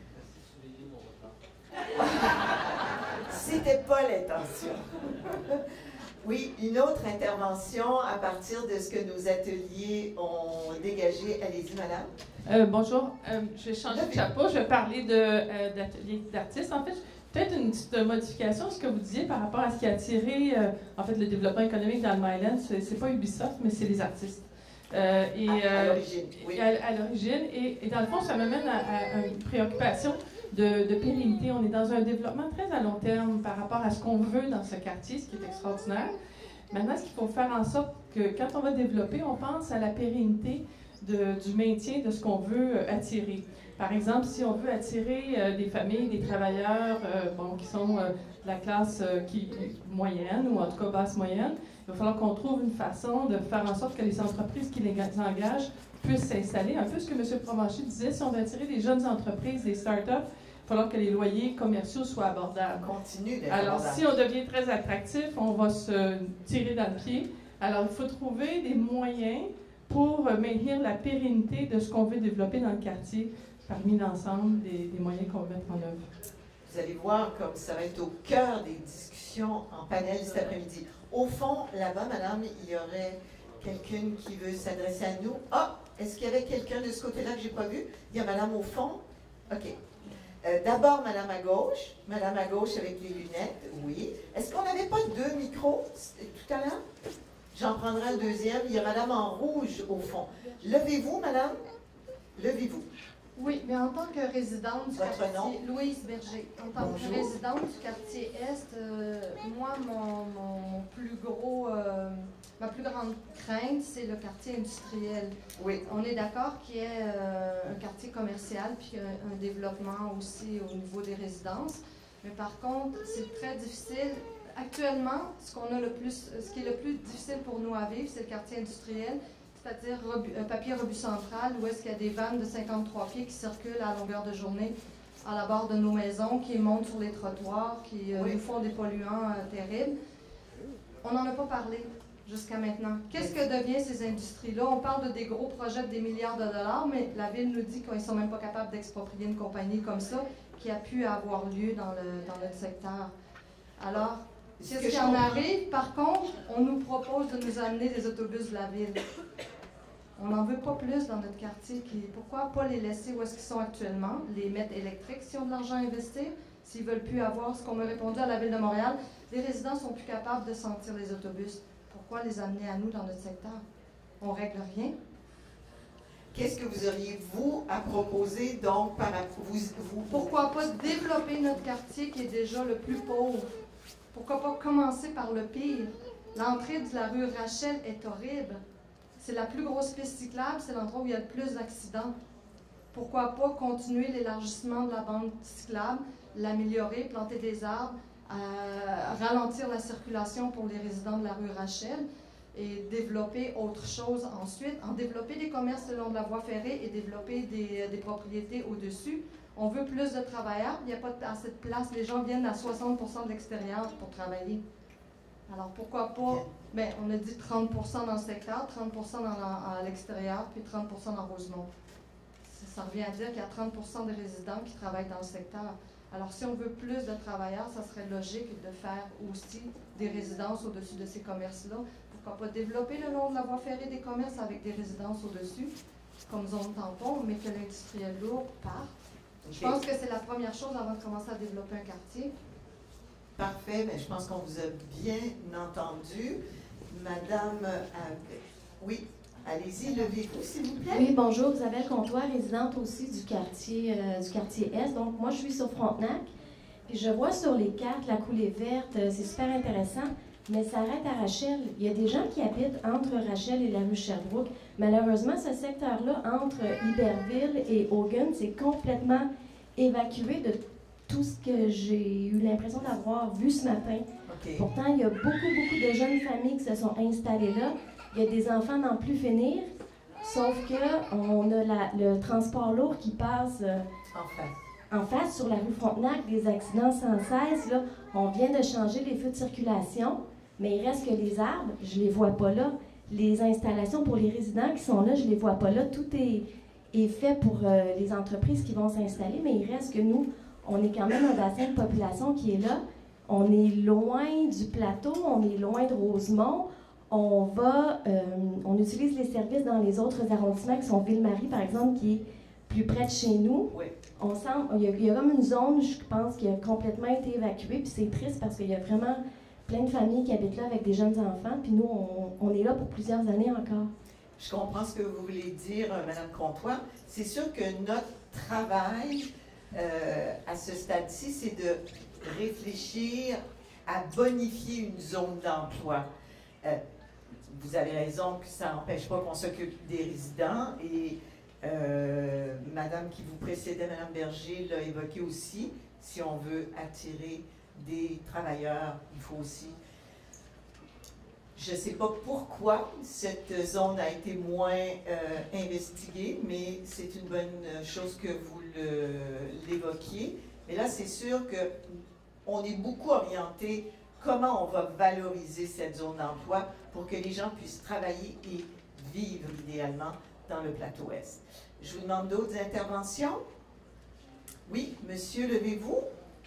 C'était pas l'intention. Oui, une autre intervention à partir de ce que nos ateliers ont dégagé. Allez-y, madame. Bonjour, je vais changer de chapeau, je vais parler d'ateliers d'artistes. En fait, peut-être une petite modification à ce que vous disiez par rapport à ce qui a attiré en fait, le développement économique dans le Myland. C'est pas Ubisoft, mais c'est les artistes. À l'origine, oui. À l'origine. Et dans le fond, ça m'amène à une préoccupation de pérennité. On est dans un développement très à long terme par rapport à ce qu'on veut dans ce quartier, ce qui est extraordinaire. Maintenant, ce qu'il faut faire en sorte que quand on va développer, on pense à la pérennité du maintien de ce qu'on veut attirer. Par exemple, si on veut attirer des familles, des travailleurs qui sont de la classe moyenne, ou en tout cas basse moyenne, il va falloir qu'on trouve une façon de faire en sorte que les entreprises qui les engagent puissent s'installer. Un peu ce que M. Provencher disait, si on veut attirer des jeunes entreprises, des start-up, il va falloir que les loyers commerciaux soient abordables. Continue d'être Alors, abordable. si on devient très attractif, on va se tirer dans le pied. Alors, il faut trouver des moyens pour maintenir la pérennité de ce qu'on veut développer dans le quartier parmi l'ensemble des moyens qu'on veut mettre en œuvre. Vous allez voir comme ça va être au cœur des discussions en panel cet après-midi. Au fond, là-bas, madame, il y aurait quelqu'un qui veut s'adresser à nous. Ah, est-ce qu'il y avait quelqu'un de ce côté-là que je n'ai pas vu? Il y a madame au fond. OK. D'abord, madame à gauche avec les lunettes, oui. Est-ce qu'on n'avait pas 2 micros tout à l'heure? J'en prendrai un deuxième. Il y a madame en rouge au fond. Levez-vous, madame. Levez-vous. Oui, mais en tant que résidente du Votre quartier, nom? Louise Berger, en tant Bonjour. que résidente du quartier Est, moi, ma plus grande crainte, c'est le quartier industriel. Oui. On est d'accord qu'il y ait un quartier commercial puis un développement aussi au niveau des résidences, mais par contre, c'est très difficile. Actuellement, ce qui est le plus difficile pour nous à vivre, c'est le quartier industriel, c'est-à-dire papier rebut central, où est-ce qu'il y a des vannes de 53 pieds qui circulent à longueur de journée à la barre de nos maisons, qui montent sur les trottoirs, qui nous font des polluants terribles. On n'en a pas parlé jusqu'à maintenant. Qu'est-ce que deviennent ces industries-là? On parle de des gros projets de des milliards de dollars, mais la Ville nous dit qu'ils ne sont même pas capables d'exproprier une compagnie comme ça, qui a pu avoir lieu dans notre secteur. Alors, qu'est-ce qui en arrive? Par contre, on nous propose de nous amener des autobus de la Ville. On n'en veut pas plus dans notre quartier. Pourquoi pas les laisser où est-ce qu'ils sont actuellement, les mettre électriques s'ils ont de l'argent à investir, s'ils ne veulent plus avoir ce qu'on m'a répondu à la Ville de Montréal. Les résidents sont plus capables de sentir les autobus. Pourquoi les amener à nous dans notre secteur? On ne règle rien. Qu'est-ce que vous auriez, vous, à proposer, donc, Pourquoi pas développer notre quartier qui est déjà le plus pauvre? Pourquoi pas commencer par le pire? L'entrée de la rue Rachel est horrible. C'est la plus grosse piste cyclable, c'est l'endroit où il y a le plus d'accidents. Pourquoi pas continuer l'élargissement de la bande cyclable, l'améliorer, planter des arbres, ralentir la circulation pour les résidents de la rue Rachel et développer autre chose ensuite, en développer des commerces le long de la voie ferrée et développer des propriétés au-dessus. On veut plus de travailleurs, il n'y a pas assez de place. Les gens viennent à 60% de l'extérieur pour travailler. Alors pourquoi pas, ben, on a dit 30% dans le secteur, 30% à l'extérieur, puis 30% dans Rosemont. Ça revient à dire qu'il y a 30% des résidents qui travaillent dans le secteur. Alors si on veut plus de travailleurs, ça serait logique de faire aussi des résidences au-dessus de ces commerces-là. Pourquoi pas développer le long de la voie ferrée des commerces avec des résidences au-dessus, comme zone tampon, mais que l'industriel lourd parte. Je pense que c'est la première chose avant de commencer à développer un quartier. Parfait, mais je pense qu'on vous a bien entendu. Madame, oui, allez-y, levez-vous, s'il vous plaît. Oui, bonjour, Isabelle Comtois, résidente aussi du quartier Est. Donc, moi, je suis sur Frontenac. Puis, je vois sur les cartes la coulée verte, c'est super intéressant, mais ça arrête à Rachel. Il y a des gens qui habitent entre Rachel et la rue Sherbrooke. Malheureusement, ce secteur-là, entre Iberville et Hogan, c'est complètement évacué de tout ce que j'ai eu l'impression d'avoir vu ce matin. Okay. Pourtant, il y a beaucoup de jeunes familles qui se sont installées là. Il y a des enfants n'en plus finir, sauf qu'on a le transport lourd qui passe en face sur la rue Frontenac, des accidents sans cesse. Là. On vient de changer les feux de circulation, mais il reste que les arbres, je ne les vois pas là. Les installations pour les résidents qui sont là, je ne les vois pas là. Tout est fait pour les entreprises qui vont s'installer, mais il reste que nous, on est quand même un bassin de population qui est là. On est loin du plateau, on est loin de Rosemont. On utilise les services dans les autres arrondissements qui sont Ville-Marie, par exemple, qui est plus près de chez nous. Oui. Il y a comme une zone, je pense, qui a complètement été évacuée, puis c'est triste parce qu'il y a vraiment plein de familles qui habitent là avec des jeunes enfants, puis nous, on est là pour plusieurs années encore. Je comprends ce que vous voulez dire, Mme Comtois. C'est sûr que notre travail à ce stade-ci, c'est de réfléchir à bonifier une zone d'emploi. Vous avez raison que ça n'empêche pas qu'on s'occupe des résidents et Madame qui vous précédait, Madame Berger, l'a évoqué aussi. Si on veut attirer des travailleurs, il faut aussi... Je ne sais pas pourquoi cette zone a été moins investiguée, mais c'est une bonne chose que vous l'évoquiez. Mais là, c'est sûr qu'on est beaucoup orienté comment on va valoriser cette zone d'emploi pour que les gens puissent travailler et vivre idéalement dans le plateau Est. Je vous demande d'autres interventions. Oui, monsieur, levez-vous.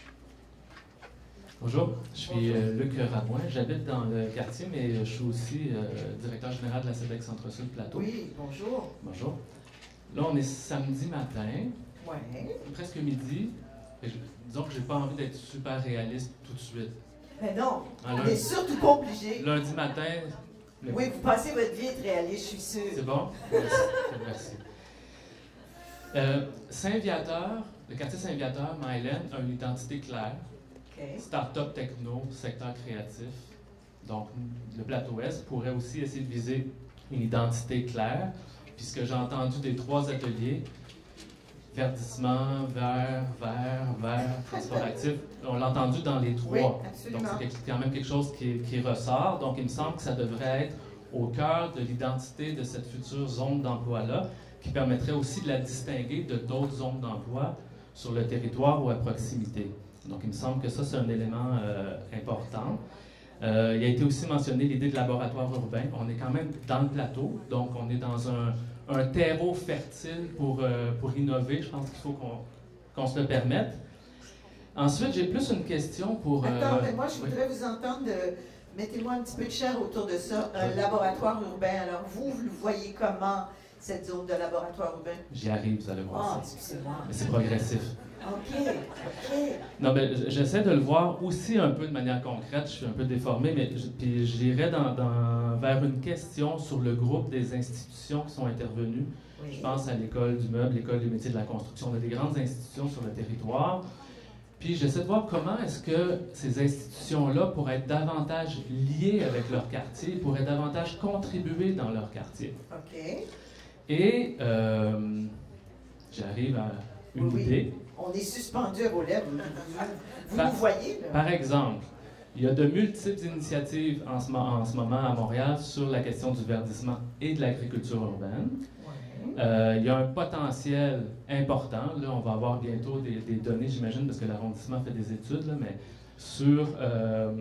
Bonjour, je suis Luc Rabouin. J'habite dans le quartier, mais je suis aussi directeur général de la CEDEC Centre-Sud Plateau. Oui, bonjour. Bonjour. Là, on est samedi matin, presque midi. Disons que je n'ai pas envie d'être super réaliste tout de suite. Mais non, on n'est surtout pas obligé. Lundi matin... Oui, vous passez votre vie à être réaliste, je suis sûre. C'est bon? Merci. Saint-Viateur, le quartier Saint-Viateur, Mylène, a une identité claire. Okay. Start-up techno, secteur créatif. Donc, le plateau Est pourrait aussi essayer de viser une identité claire. Puis ce que j'ai entendu des 3 ateliers, verdissement, vert, transport actif, on l'a entendu dans les 3. Oui, absolument. Donc, c'est quand même quelque chose qui ressort. Donc, il me semble que ça devrait être au cœur de l'identité de cette future zone d'emploi-là, qui permettrait aussi de la distinguer de d'autres zones d'emploi sur le territoire ou à proximité. Donc, il me semble que ça, c'est un élément important. Il a été aussi mentionné l'idée de laboratoire urbain. On est quand même dans le plateau, donc on est dans un terreau fertile pour innover. Je pense qu'il faut qu'on se le permette. Ensuite, j'ai plus une question pour... Attends, mais moi, je voudrais vous entendre. Mettez-moi un petit peu de chair autour de ça. Un laboratoire urbain. Alors, vous le voyez comment, cette zone de laboratoire urbain? J'y arrive, vous allez voir. Ah, excusez-moi. Mais c'est progressif. OK. Non, mais j'essaie de le voir aussi un peu de manière concrète. Je suis un peu déformé, mais puis j'irai vers une question sur le groupe des institutions qui sont intervenues. Oui. Je pense à l'École du meuble, l'École des métiers de la construction. On a des grandes institutions sur le territoire. Puis j'essaie de voir comment est-ce que ces institutions-là pourraient être davantage liées avec leur quartier, pourraient davantage contribuer dans leur quartier. OK. Et j'arrive à une idée. On est suspendu à vos lèvres. Vous nous voyez, là? Par exemple, il y a de multiples initiatives en ce moment à Montréal sur la question du verdissement et de l'agriculture urbaine. Il y a un potentiel important. Là, on va avoir bientôt des données, j'imagine, parce que l'arrondissement fait des études, là, mais sur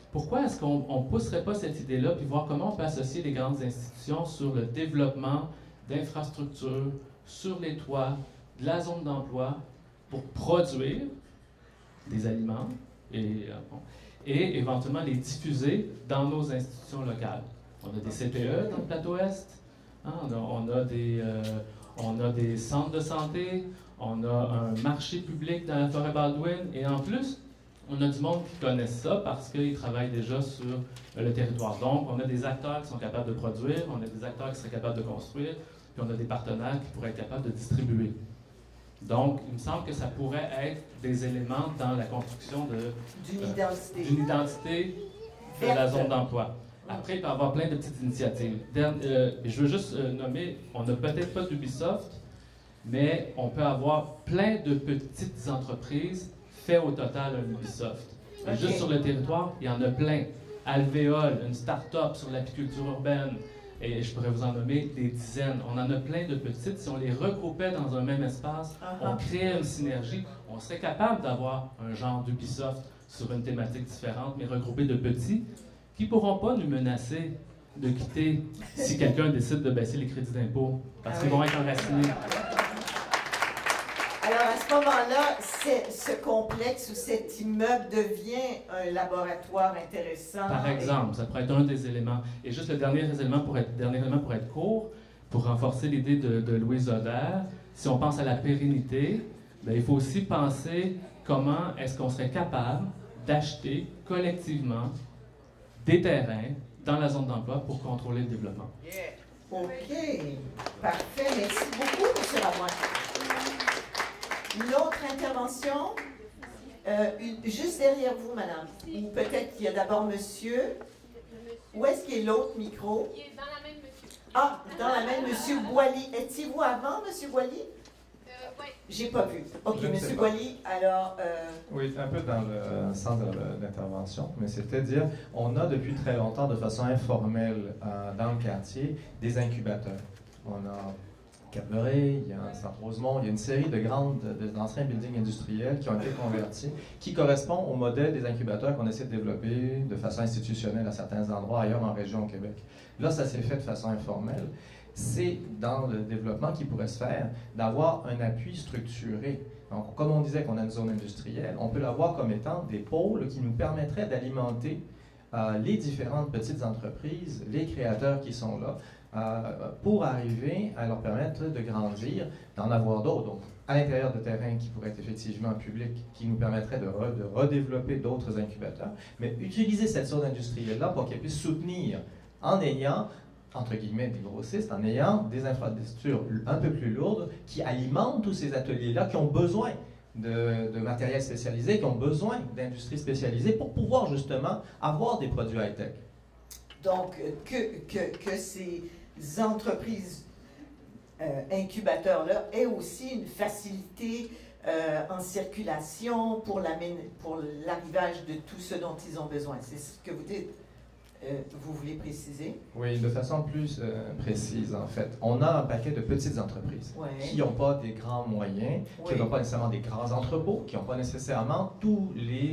pourquoi est-ce qu'on ne pousserait pas cette idée-là, puis voir comment on peut associer les grandes institutions sur le développement d'infrastructures, sur les toits, de la zone d'emploi, pour produire des aliments et éventuellement les diffuser dans nos institutions locales. On a des CPE dans le plateau Est, hein, on a des centres de santé, on a un marché public dans la forêt Baldwin, et en plus, on a du monde qui connaissent ça parce qu'ils travaillent déjà sur le territoire. Donc, on a des acteurs qui sont capables de produire, on a des acteurs qui seraient capables de construire, puis on a des partenaires qui pourraient être capables de distribuer. Donc, il me semble que ça pourrait être des éléments dans la construction d'une identité de la zone d'emploi. Après, il peut y avoir plein de petites initiatives. Je veux juste nommer, on n'a peut-être pas d'Ubisoft, mais on peut avoir plein de petites entreprises faites au total à Ubisoft. Okay. Juste sur le territoire, il y en a plein. Alvéole, une start-up sur l'apiculture urbaine, et je pourrais vous en nommer des dizaines. On en a plein de petites. Si on les regroupait dans un même espace, on créait une synergie, on serait capable d'avoir un genre d'Ubisoft sur une thématique différente, mais regroupé de petits qui ne pourront pas nous menacer de quitter si quelqu'un décide de baisser les crédits d'impôt, parce qu'ils vont être enracinés. Alors, à ce moment-là, ce complexe ou cet immeuble devient un laboratoire intéressant. Par exemple, ça pourrait être un des éléments. Et juste le dernier élément pour être court, pour renforcer l'idée de Louise Oder, si on pense à la pérennité, bien, il faut aussi penser comment est-ce qu'on serait capable d'acheter collectivement des terrains dans la zone d'emploi pour contrôler le développement. Yeah. OK. Parfait. Merci beaucoup, M. Lamoine. Une autre intervention, juste derrière vous, madame. Ou peut-être qu'il y a d'abord monsieur. Où est-ce qu'il y a l'autre micro? Il est dans la même monsieur. Ah, dans la même, monsieur Boily. Étiez-vous avant, monsieur Boily? Oui. J'ai pas vu. OK, monsieur Boily, alors... Oui, un peu dans le sens de l'intervention, mais c'était dire, on a depuis très longtemps, de façon informelle, dans le quartier, des incubateurs. On a Cap-Meré, il y a Saint-Rosemont, il y a une série d'anciens buildings industriels qui ont été convertis, qui correspondent au modèle des incubateurs qu'on essaie de développer de façon institutionnelle à certains endroits ailleurs en région au Québec. Là, ça s'est fait de façon informelle. C'est dans le développement qui pourrait se faire d'avoir un appui structuré. Donc, comme on disait qu'on a une zone industrielle, on peut l'avoir comme étant des pôles qui nous permettraient d'alimenter les différentes petites entreprises, les créateurs qui sont là, pour arriver à leur permettre de grandir, d'en avoir d'autres. Donc, à l'intérieur de terrains qui pourraient être effectivement publics, qui nous permettraient de redévelopper d'autres incubateurs, mais utiliser cette zone industrielle-là pour qu'elle puisse soutenir en ayant, entre guillemets, des grossistes, en ayant des infrastructures un peu plus lourdes qui alimentent tous ces ateliers-là qui ont besoin de matériel spécialisé, qui ont besoin d'industries spécialisées pour pouvoir justement avoir des produits high-tech. Donc, que ces entreprises incubateurs-là aient aussi une facilité en circulation pour l'arrivage de tout ce dont ils ont besoin. C'est ce que vous dites. Vous voulez préciser? Oui, de façon plus précise, en fait. On a un paquet de petites entreprises qui n'ont pas des grands moyens, qui n'ont pas nécessairement des grands entrepôts, qui n'ont pas nécessairement tous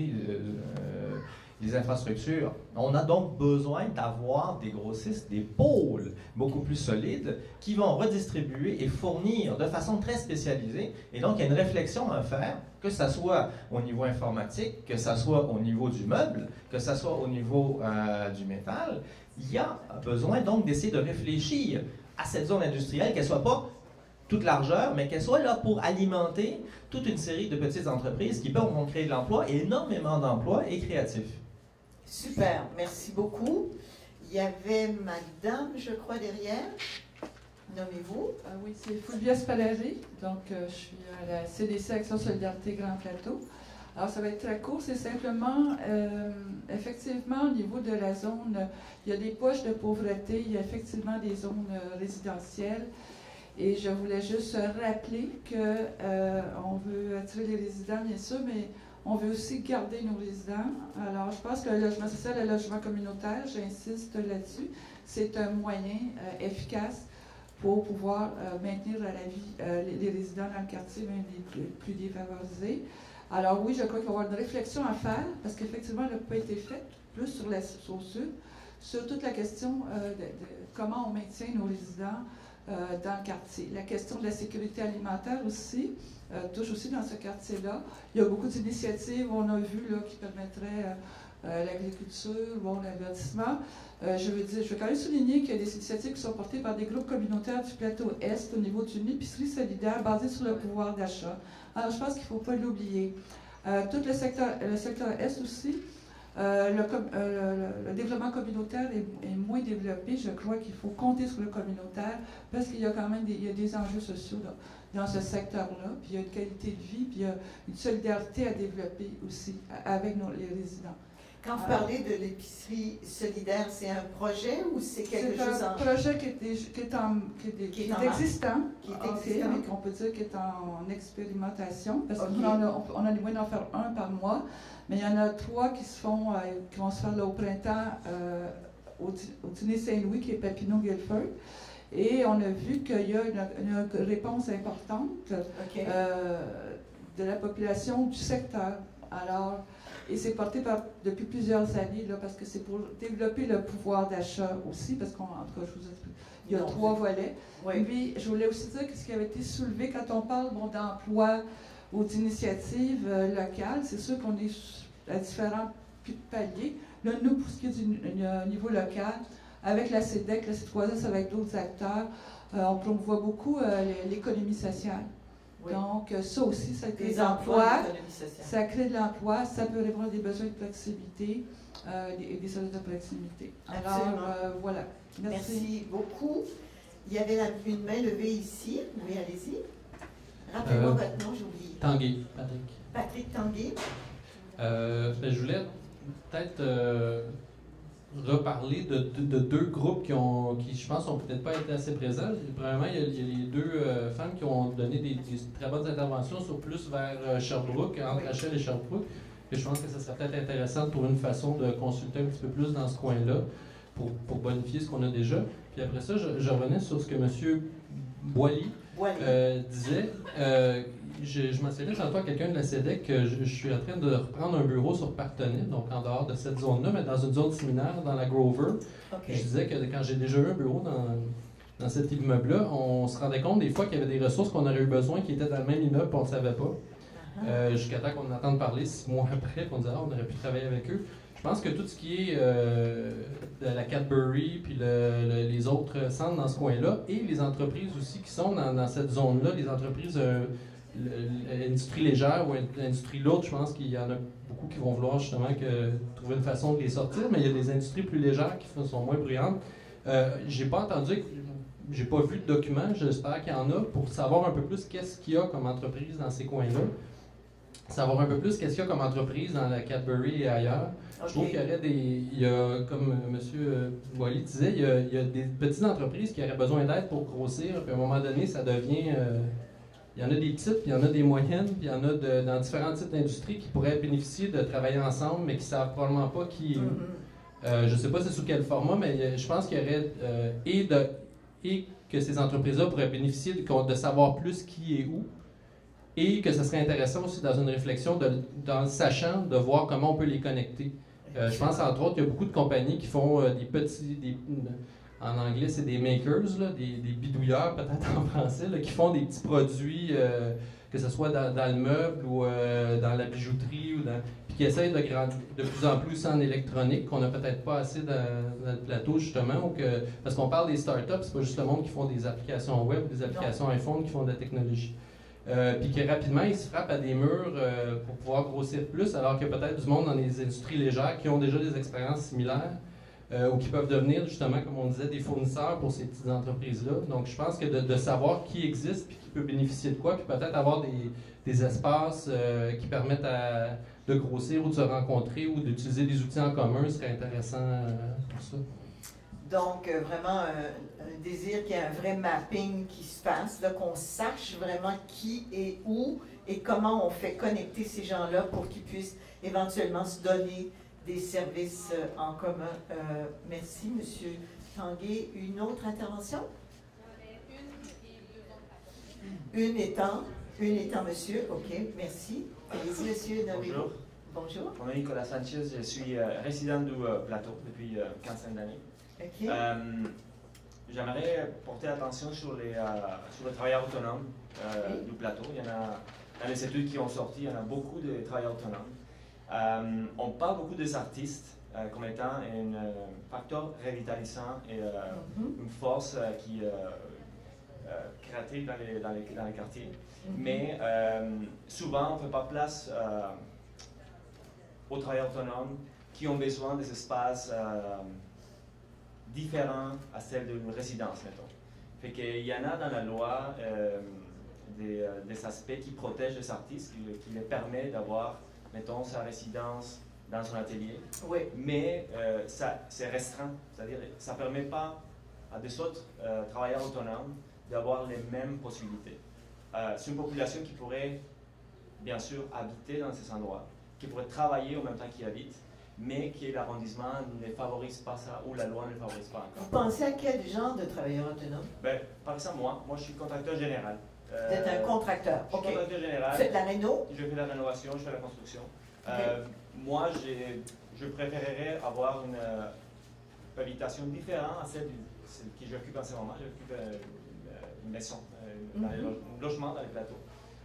les infrastructures. On a donc besoin d'avoir des grossistes, des pôles beaucoup plus solides qui vont redistribuer et fournir de façon très spécialisée. Et donc, il y a une réflexion à faire, que ce soit au niveau informatique, que ce soit au niveau du meuble, que ce soit au niveau du métal. Il y a besoin donc d'essayer de réfléchir à cette zone industrielle, qu'elle ne soit pas toute largeur, mais qu'elle soit là pour alimenter toute une série de petites entreprises qui vont créer de l'emploi, et énormément d'emplois et créatifs. Super, merci beaucoup. Il y avait madame, je crois, derrière. Nommez-vous. Oui, c'est Fulvia Spalari. Donc, je suis à la CDC Action Solidarité Grand Plateau. Alors, ça va être très court. C'est simplement, effectivement, au niveau de la zone, il y a des poches de pauvreté. Il y a effectivement des zones résidentielles. Et je voulais juste rappeler qu'on veut attirer les résidents, bien sûr, mais on veut aussi garder nos résidents. Alors, je pense que le logement social, le logement communautaire, j'insiste là-dessus, c'est un moyen efficace pour pouvoir maintenir à la vie les résidents dans le quartier, même les plus défavorisés. Alors oui, je crois qu'il va y avoir une réflexion à faire, parce qu'effectivement, elle n'a pas été faite, plus sur sud, sur toute la question de comment on maintient nos résidents dans le quartier. La question de la sécurité alimentaire aussi, touche aussi dans ce quartier-là. Il y a beaucoup d'initiatives, on a vu, là, qui permettraient l'agriculture, bon, l'avertissement. Je veux quand même souligner qu'il y a des initiatives qui sont portées par des groupes communautaires du plateau Est au niveau d'une épicerie solidaire basée sur le pouvoir d'achat. Alors, je pense qu'il ne faut pas l'oublier. Tout le secteur Est aussi, le développement communautaire est moins développé. Je crois qu'il faut compter sur le communautaire parce qu'il y a quand même des enjeux sociaux dans ce secteur-là. Puis il y a une qualité de vie, puis il y a une solidarité à développer aussi avec les résidents. Quand vous parlez de l'épicerie solidaire, c'est un projet ou c'est quelque chose en... C'est un projet qui est existant, mais qu'on peut dire qui est en expérimentation, parce qu'on a les moyens d'en faire un par mois, mais il y en a 3 qui vont se faire là, au printemps au dîner Saint-Louis, qui est Papineau-Guilford. Et on a vu qu'il y a une réponse importante de la population du secteur. Alors, et c'est porté depuis plusieurs années, là, parce que c'est pour développer le pouvoir d'achat aussi, parce qu'en tout cas, je vous explique, il y a 3 volets. Oui. Puis, je voulais aussi dire que ce qui avait été soulevé quand on parle d'emploi ou d'initiatives locales, c'est sûr qu'on est à différents paliers. Là, nous, pour ce qui est du niveau local, avec la CEDEC, la C3S, avec d'autres acteurs, on promouvoit beaucoup l'économie sociale. Oui. Donc, ça aussi, ça crée des emplois, ça crée de l'emploi, ça peut répondre à des besoins de proximité et des services de proximité. Alors, voilà. Merci beaucoup. Il y avait une main levée ici. Oui, allez-y. Rappelez-moi votre nom, j'oublie. Tanguay, Patrick. Patrick Tanguay. Je voulais peut-être reparler de 2 groupes qui, je pense, n'ont peut-être pas été assez présents. Premièrement, il y a les 2 femmes qui ont donné des très bonnes interventions sur plus vers Sherbrooke, entre Rachel et Sherbrooke. Et je pense que ça serait peut-être intéressant pour une façon de consulter un petit peu plus dans ce coin-là pour bonifier ce qu'on a déjà. Puis après ça, je revenais sur ce que M. Boilly disait. Je mentionnais tantôt à quelqu'un de la CEDEC que je suis en train de reprendre un bureau sur Partenay, donc en dehors de cette zone-là, mais dans une zone similaire, dans la Grover. Okay. Je disais que quand j'ai déjà eu un bureau dans cet immeuble-là, on se rendait compte des fois qu'il y avait des ressources qu'on aurait eu besoin qui étaient dans le même immeuble et on ne savait pas. Jusqu'à temps qu'on entende parler 6 mois après, qu'on disait on aurait pu travailler avec eux. Je pense que tout ce qui est de la Cadbury puis les autres centres dans ce coin-là et les entreprises aussi qui sont dans cette zone-là, les entreprises... l'industrie légère ou l'industrie lourde, je pense qu'il y en a beaucoup qui vont vouloir justement trouver une façon de les sortir, mais il y a des industries plus légères qui sont moins bruyantes. J'ai pas entendu, j'ai pas vu de document, j'espère qu'il y en a, pour savoir un peu plus qu'est-ce qu'il y a comme entreprise dans ces coins-là. Savoir un peu plus qu'est-ce qu'il y a comme entreprise dans la Cadbury et ailleurs. Okay. Je trouve qu'il y aurait il y a, comme M. Boilly disait, il y a des petites entreprises qui auraient besoin d'aide pour grossir, puis à un moment donné, ça devient... il y en a des petites, puis il y en a des moyennes, puis il y en a dans différents types d'industries qui pourraient bénéficier de travailler ensemble, mais qui ne savent probablement pas qui est où. Je ne sais pas c'est sous quel format, mais je pense qu'il y aurait... et que ces entreprises-là pourraient bénéficier de savoir plus qui est où, et que ce serait intéressant aussi dans une réflexion, dans le sachant, de voir comment on peut les connecter. Je pense, entre autres, qu'il y a beaucoup de compagnies qui font des petits... en anglais, c'est des makers, là, des bidouilleurs peut-être en français, là, qui font des petits produits, que ce soit dans le meuble ou dans la bijouterie, puis qui essayent de grandir de plus en plus en électronique, qu'on n'a peut-être pas assez dans le plateau, justement, parce qu'on parle des startups, c'est pas juste le monde qui font des applications web, des applications iPhone, qui font de la technologie. Puis que rapidement, ils se frappent à des murs pour pouvoir grossir plus, alors qu'il y a peut-être du monde dans les industries légères qui ont déjà des expériences similaires. Ou qui peuvent devenir, justement, comme on disait, des fournisseurs pour ces petites entreprises-là. Donc, je pense que de savoir qui existe et qui peut bénéficier de quoi, puis peut-être avoir des espaces qui permettent de grossir ou de se rencontrer ou d'utiliser des outils en commun serait intéressant pour ça. Donc, vraiment, un désir qu'il y ait un vrai mapping qui se fasse, qu'on sache vraiment qui est où et comment on fait connecter ces gens-là pour qu'ils puissent éventuellement se donner des services en commun. Merci, M. Tanguay. Une autre intervention? Une et 2 autres. Une étant? Une étant monsieur, ok, merci. Allez-y, monsieur. Bonjour. Bonjour. Mon nom est Nicolas Sanchez, je suis résident du plateau depuis 15 d'années. Ok. J'aimerais porter attention sur le travailleur autonome du plateau. Il y en a, dans les études qui ont sorti, il y en a beaucoup de travailleurs autonomes. On parle beaucoup des artistes comme étant un facteur revitalisant et une force qui créative dans les quartiers. Mais souvent, on ne fait pas place aux travailleurs autonomes qui ont besoin des espaces différents à celles d'une résidence, mettons. Fait qu'il y en a dans la loi des aspects qui protègent les artistes, qui les permet d'avoir, mettons, sa résidence dans son atelier. Oui. Mais c'est restreint, c'est-à-dire ça ne permet pas à des autres travailleurs autonomes d'avoir les mêmes possibilités. C'est une population qui pourrait, bien sûr, habiter dans ces endroits, qui pourrait travailler en même temps qu'ils habitent, mais que l'arrondissement ne favorise pas ça, ou la loi ne favorise pas encore. Vous pensez à quel genre de travailleur autonome? Ben, par exemple, moi je suis contracteur général. Vous êtes un contracteur, Je suis contracteur général. Vous faites la réno? Je fais la rénovation, je fais la construction. Okay. Moi, je préférerais avoir une habitation différente à celle que j'occupe en ce moment. J'occupe une maison, un logement dans les plateaux.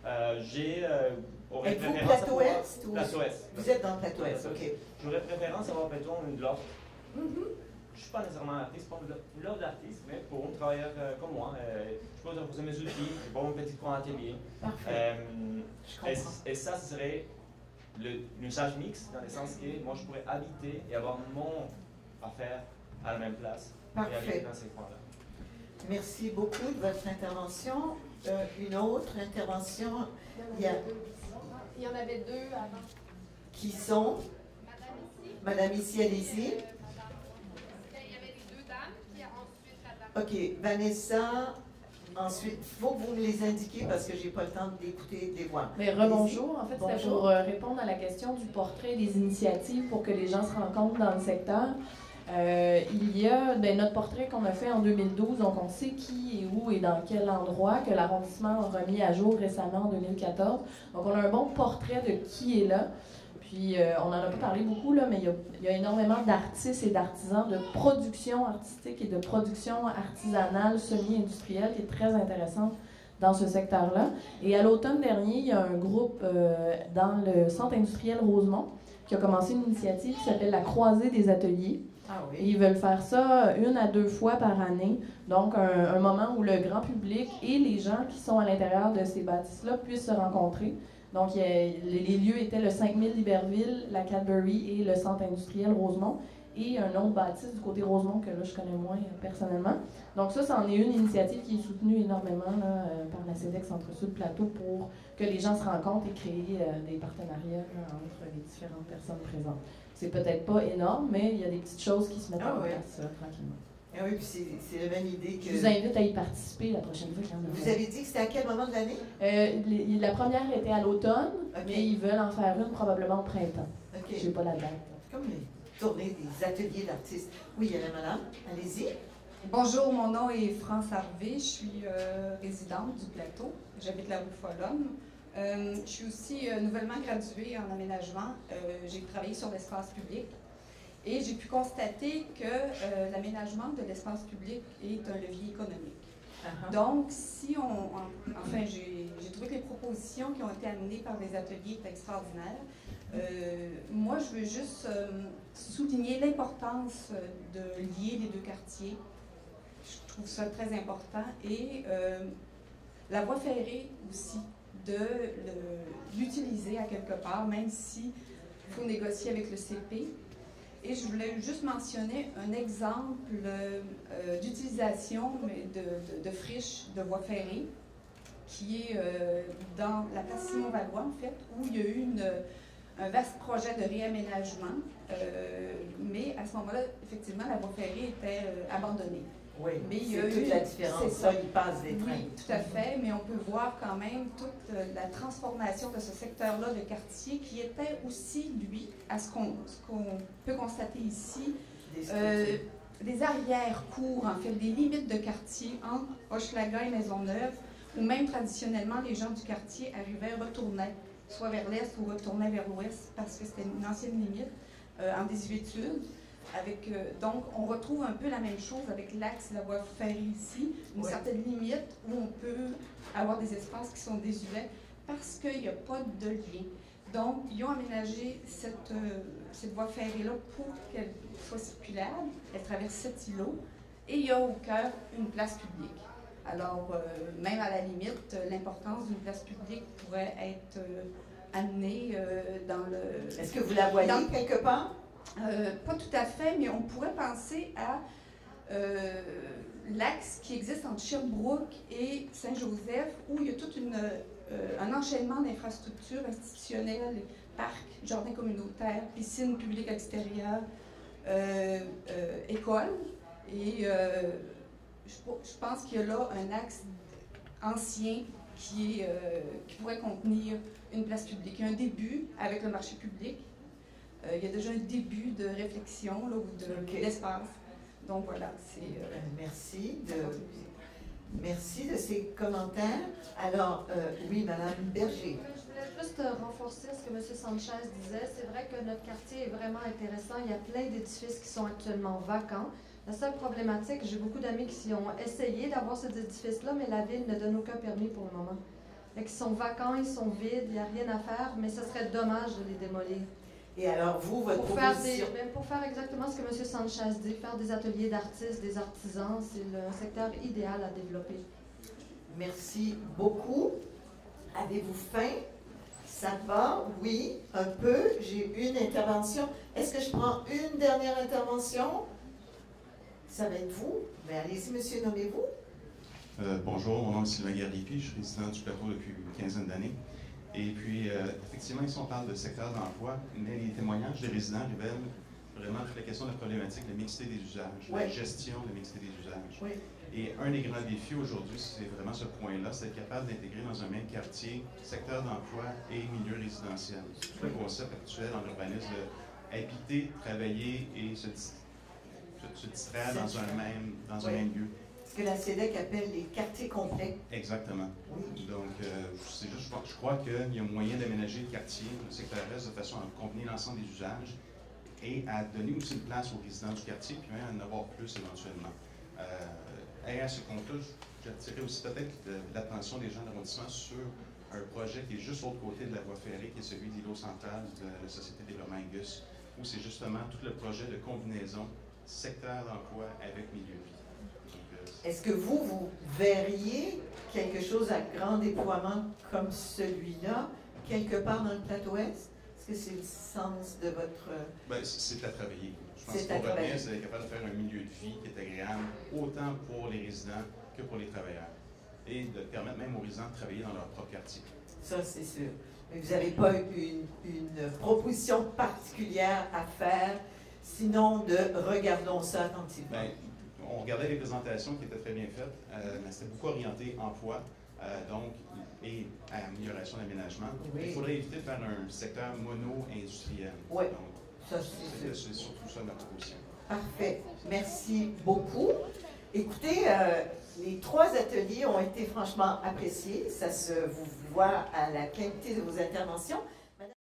Êtes-vous plateau Est? Plateau Est. Vous êtes dans le plateau Est, ok. J'aurais préférence à avoir, mettons, une loft. Je ne suis pas nécessairement artiste, pas une loft d'artiste, mais pour un travailleur comme moi, je peux reposer mes outils, je peux avoir un petit coin atelier. Parfait. Et ça, ce serait l'usage mixte, dans le sens que moi, je pourrais habiter et avoir mon affaire à la même place. Parfait. Et habiter dans ces coins-là. Merci beaucoup de votre intervention. Une autre intervention. Il y en avait deux avant. Qui sont? Madame ici, allez-y. Il y avait les deux dames, puis ensuite la dame. OK. Vanessa, ensuite, il faut que vous me les indiquiez parce que je n'ai pas le temps d'écouter des voix. Mais rebonjour, en fait, c'était pour répondre à la question du portrait des initiatives pour que les gens se rencontrent dans le secteur. Il y a notre portrait qu'on a fait en 2012, donc on sait qui est où et dans quel endroit, que l'arrondissement a remis à jour récemment en 2014. Donc on a un bon portrait de qui est là. Puis on n'en a pas parlé beaucoup, là, mais il y a énormément d'artistes et d'artisans de production artistique et de production artisanale semi-industrielle qui est très intéressante dans ce secteur-là. Et à l'automne dernier, il y a un groupe dans le centre industriel Rosemont qui a commencé une initiative qui s'appelle la Croisée des ateliers. Ah oui. Et ils veulent faire ça 1 à 2 fois par année. Donc, un moment où le grand public et les gens qui sont à l'intérieur de ces bâtisses-là puissent se rencontrer. Donc, les lieux étaient le 5000 d'Iberville, la Cadbury et le centre industriel Rosemont. Et un autre bâtisse du côté Rosemont que là, je connais moins personnellement. Donc ça, c'en est une initiative qui est soutenue énormément là, par la CEDEC Centre-Sud Plateau pour que les gens se rencontrent et créer des partenariats là, entre les différentes personnes présentes. C'est peut-être pas énorme, mais il y a des petites choses qui se mettent en place tranquillement. Ah oui, puis c'est la même idée que... Je vous invite à y participer la prochaine fois qu'il y en a. Vous avez dit que c'était à quel moment de l'année? La première était à l'automne, okay. Mais ils veulent en faire une probablement au printemps. Okay. Je n'ai pas la date. C'est comme les tournées des ateliers d'artistes. Oui, il y a la madame. Allez-y. Bonjour, mon nom est France Harvey. Je suis résidente du plateau. J'habite la rue Follum. Je suis aussi nouvellement graduée en aménagement. J'ai travaillé sur l'espace public et j'ai pu constater que l'aménagement de l'espace public est un levier économique. Donc, si enfin, j'ai trouvé que les propositions qui ont été amenées par les ateliers étaient extraordinaires. Moi, je veux juste souligner l'importance de lier les deux quartiers. Je trouve ça très important. Et la voie ferrée aussi, de l'utiliser à quelque part, même s'il faut négocier avec le CP. Et je voulais juste mentionner un exemple d'utilisation de friches de voie ferrée qui est dans la place Simon-Valois, en fait, où il y a eu un vaste projet de réaménagement, mais à ce moment-là, effectivement, la voie ferrée était abandonnée. Oui, mais c'est toute la différence. Ça, il passe des trains. Oui, tout à fait, mais on peut voir quand même toute la transformation de ce secteur-là de quartier qui était aussi, lui, à ce qu'on peut constater ici, des arrière-cours, en fait, des limites de quartier entre Hochelaga et Maisonneuve, ou même traditionnellement, les gens du quartier retournaient soit vers l'est ou retournaient vers l'ouest parce que c'était une ancienne limite en désuétude. Donc, on retrouve un peu la même chose avec l'axe de la voie ferrée ici, une certaine limite où on peut avoir des espaces qui sont désuets parce qu'il n'y a pas de lien. Donc, ils ont aménagé cette voie ferrée-là pour qu'elle soit circulaire. Elle traverse 7 îlots et il y a au cœur une place publique. Alors, même à la limite, l'importance d'une place publique pourrait être amenée dans le... Est-ce que vous la voyez quelque part? Pas tout à fait, mais on pourrait penser à l'axe qui existe entre Sherbrooke et Saint-Joseph, où il y a tout un enchaînement d'infrastructures institutionnelles, parcs, jardins communautaires, piscines publiques extérieures, écoles. Et je pense qu'il y a là un axe ancien qui pourrait contenir une place publique. Il y a un début avec le marché public. Il y a déjà un début de réflexion là, ou d'espace. Donc voilà, c'est... Merci de ces commentaires. Alors, oui, Madame Berger. Je voulais juste renforcer ce que M. Sanchez disait. C'est vrai que notre quartier est vraiment intéressant. Il y a plein d'édifices qui sont actuellement vacants. La seule problématique, j'ai beaucoup d'amis qui ont essayé d'avoir ces édifices-là, mais la ville ne donne aucun permis pour le moment. Ils sont vacants, ils sont vides, il n'y a rien à faire, mais ce serait dommage de les démolir. Et alors, vous, votre proposition? Pour faire exactement ce que M. Sanchez dit, faire des ateliers d'artistes, des artisans, c'est le secteur idéal à développer. Merci beaucoup. Avez-vous faim? Ça va? Oui, un peu. J'ai une intervention. Est-ce que je prends une dernière intervention? Ça va être vous. Mais allez-y, monsieur, nommez-vous. Bonjour, mon nom est Sylvain Garripi, je suis résident du plateau depuis une quinzaine d'années. Et puis, effectivement, ici, on parle de secteur d'emploi, mais les témoignages des résidents révèlent vraiment toute la question de la problématique de la mixité des usages, la gestion de la mixité des usages. Et un des grands défis aujourd'hui, c'est vraiment ce point-là, c'est être capable d'intégrer dans un même quartier secteur d'emploi et milieu résidentiel. C'est tout le concept actuel en urbanisme de habiter, travailler et se distraire dans un même lieu. Ce que la CEDEC appelle les quartiers complets. Exactement. Oui. Donc, c'est juste, je crois qu'il y a moyen d'aménager le quartier, le secteur Est, de façon à combiner l'ensemble des usages et à donner aussi une place aux résidents du quartier, puis même à en avoir plus éventuellement. Et à ce compte-là, j'attirerais aussi peut-être l'attention des gens de l'arrondissement sur un projet qui est juste l'autre côté de la voie ferrée, qui est celui de l'îlot central de la Société de développement Angus, où c'est justement tout le projet de combinaison secteur d'emploi avec milieu de vie. Est-ce que vous verriez quelque chose à grand déploiement comme celui-là, quelque part dans le plateau Est? Est-ce que c'est le sens de votre... Bien, c'est à travailler. Je pense qu'on va bien, c'est être capable de faire un milieu de vie qui est agréable, autant pour les résidents que pour les travailleurs. Et de permettre même aux résidents de travailler dans leur propre quartier. Ça, c'est sûr. Mais vous n'avez pas une proposition particulière à faire, sinon de regardons ça attentivement. Bien, on regardait les présentations qui étaient très bien faites, mais c'était beaucoup orienté emploi et à amélioration de l'aménagement. Oui. Il faudrait éviter de faire un secteur mono-industriel. Oui, ça c'est surtout ça ma proposition. Parfait. Merci beaucoup. Écoutez, les 3 ateliers ont été franchement appréciés. Ça se voit à la qualité de vos interventions.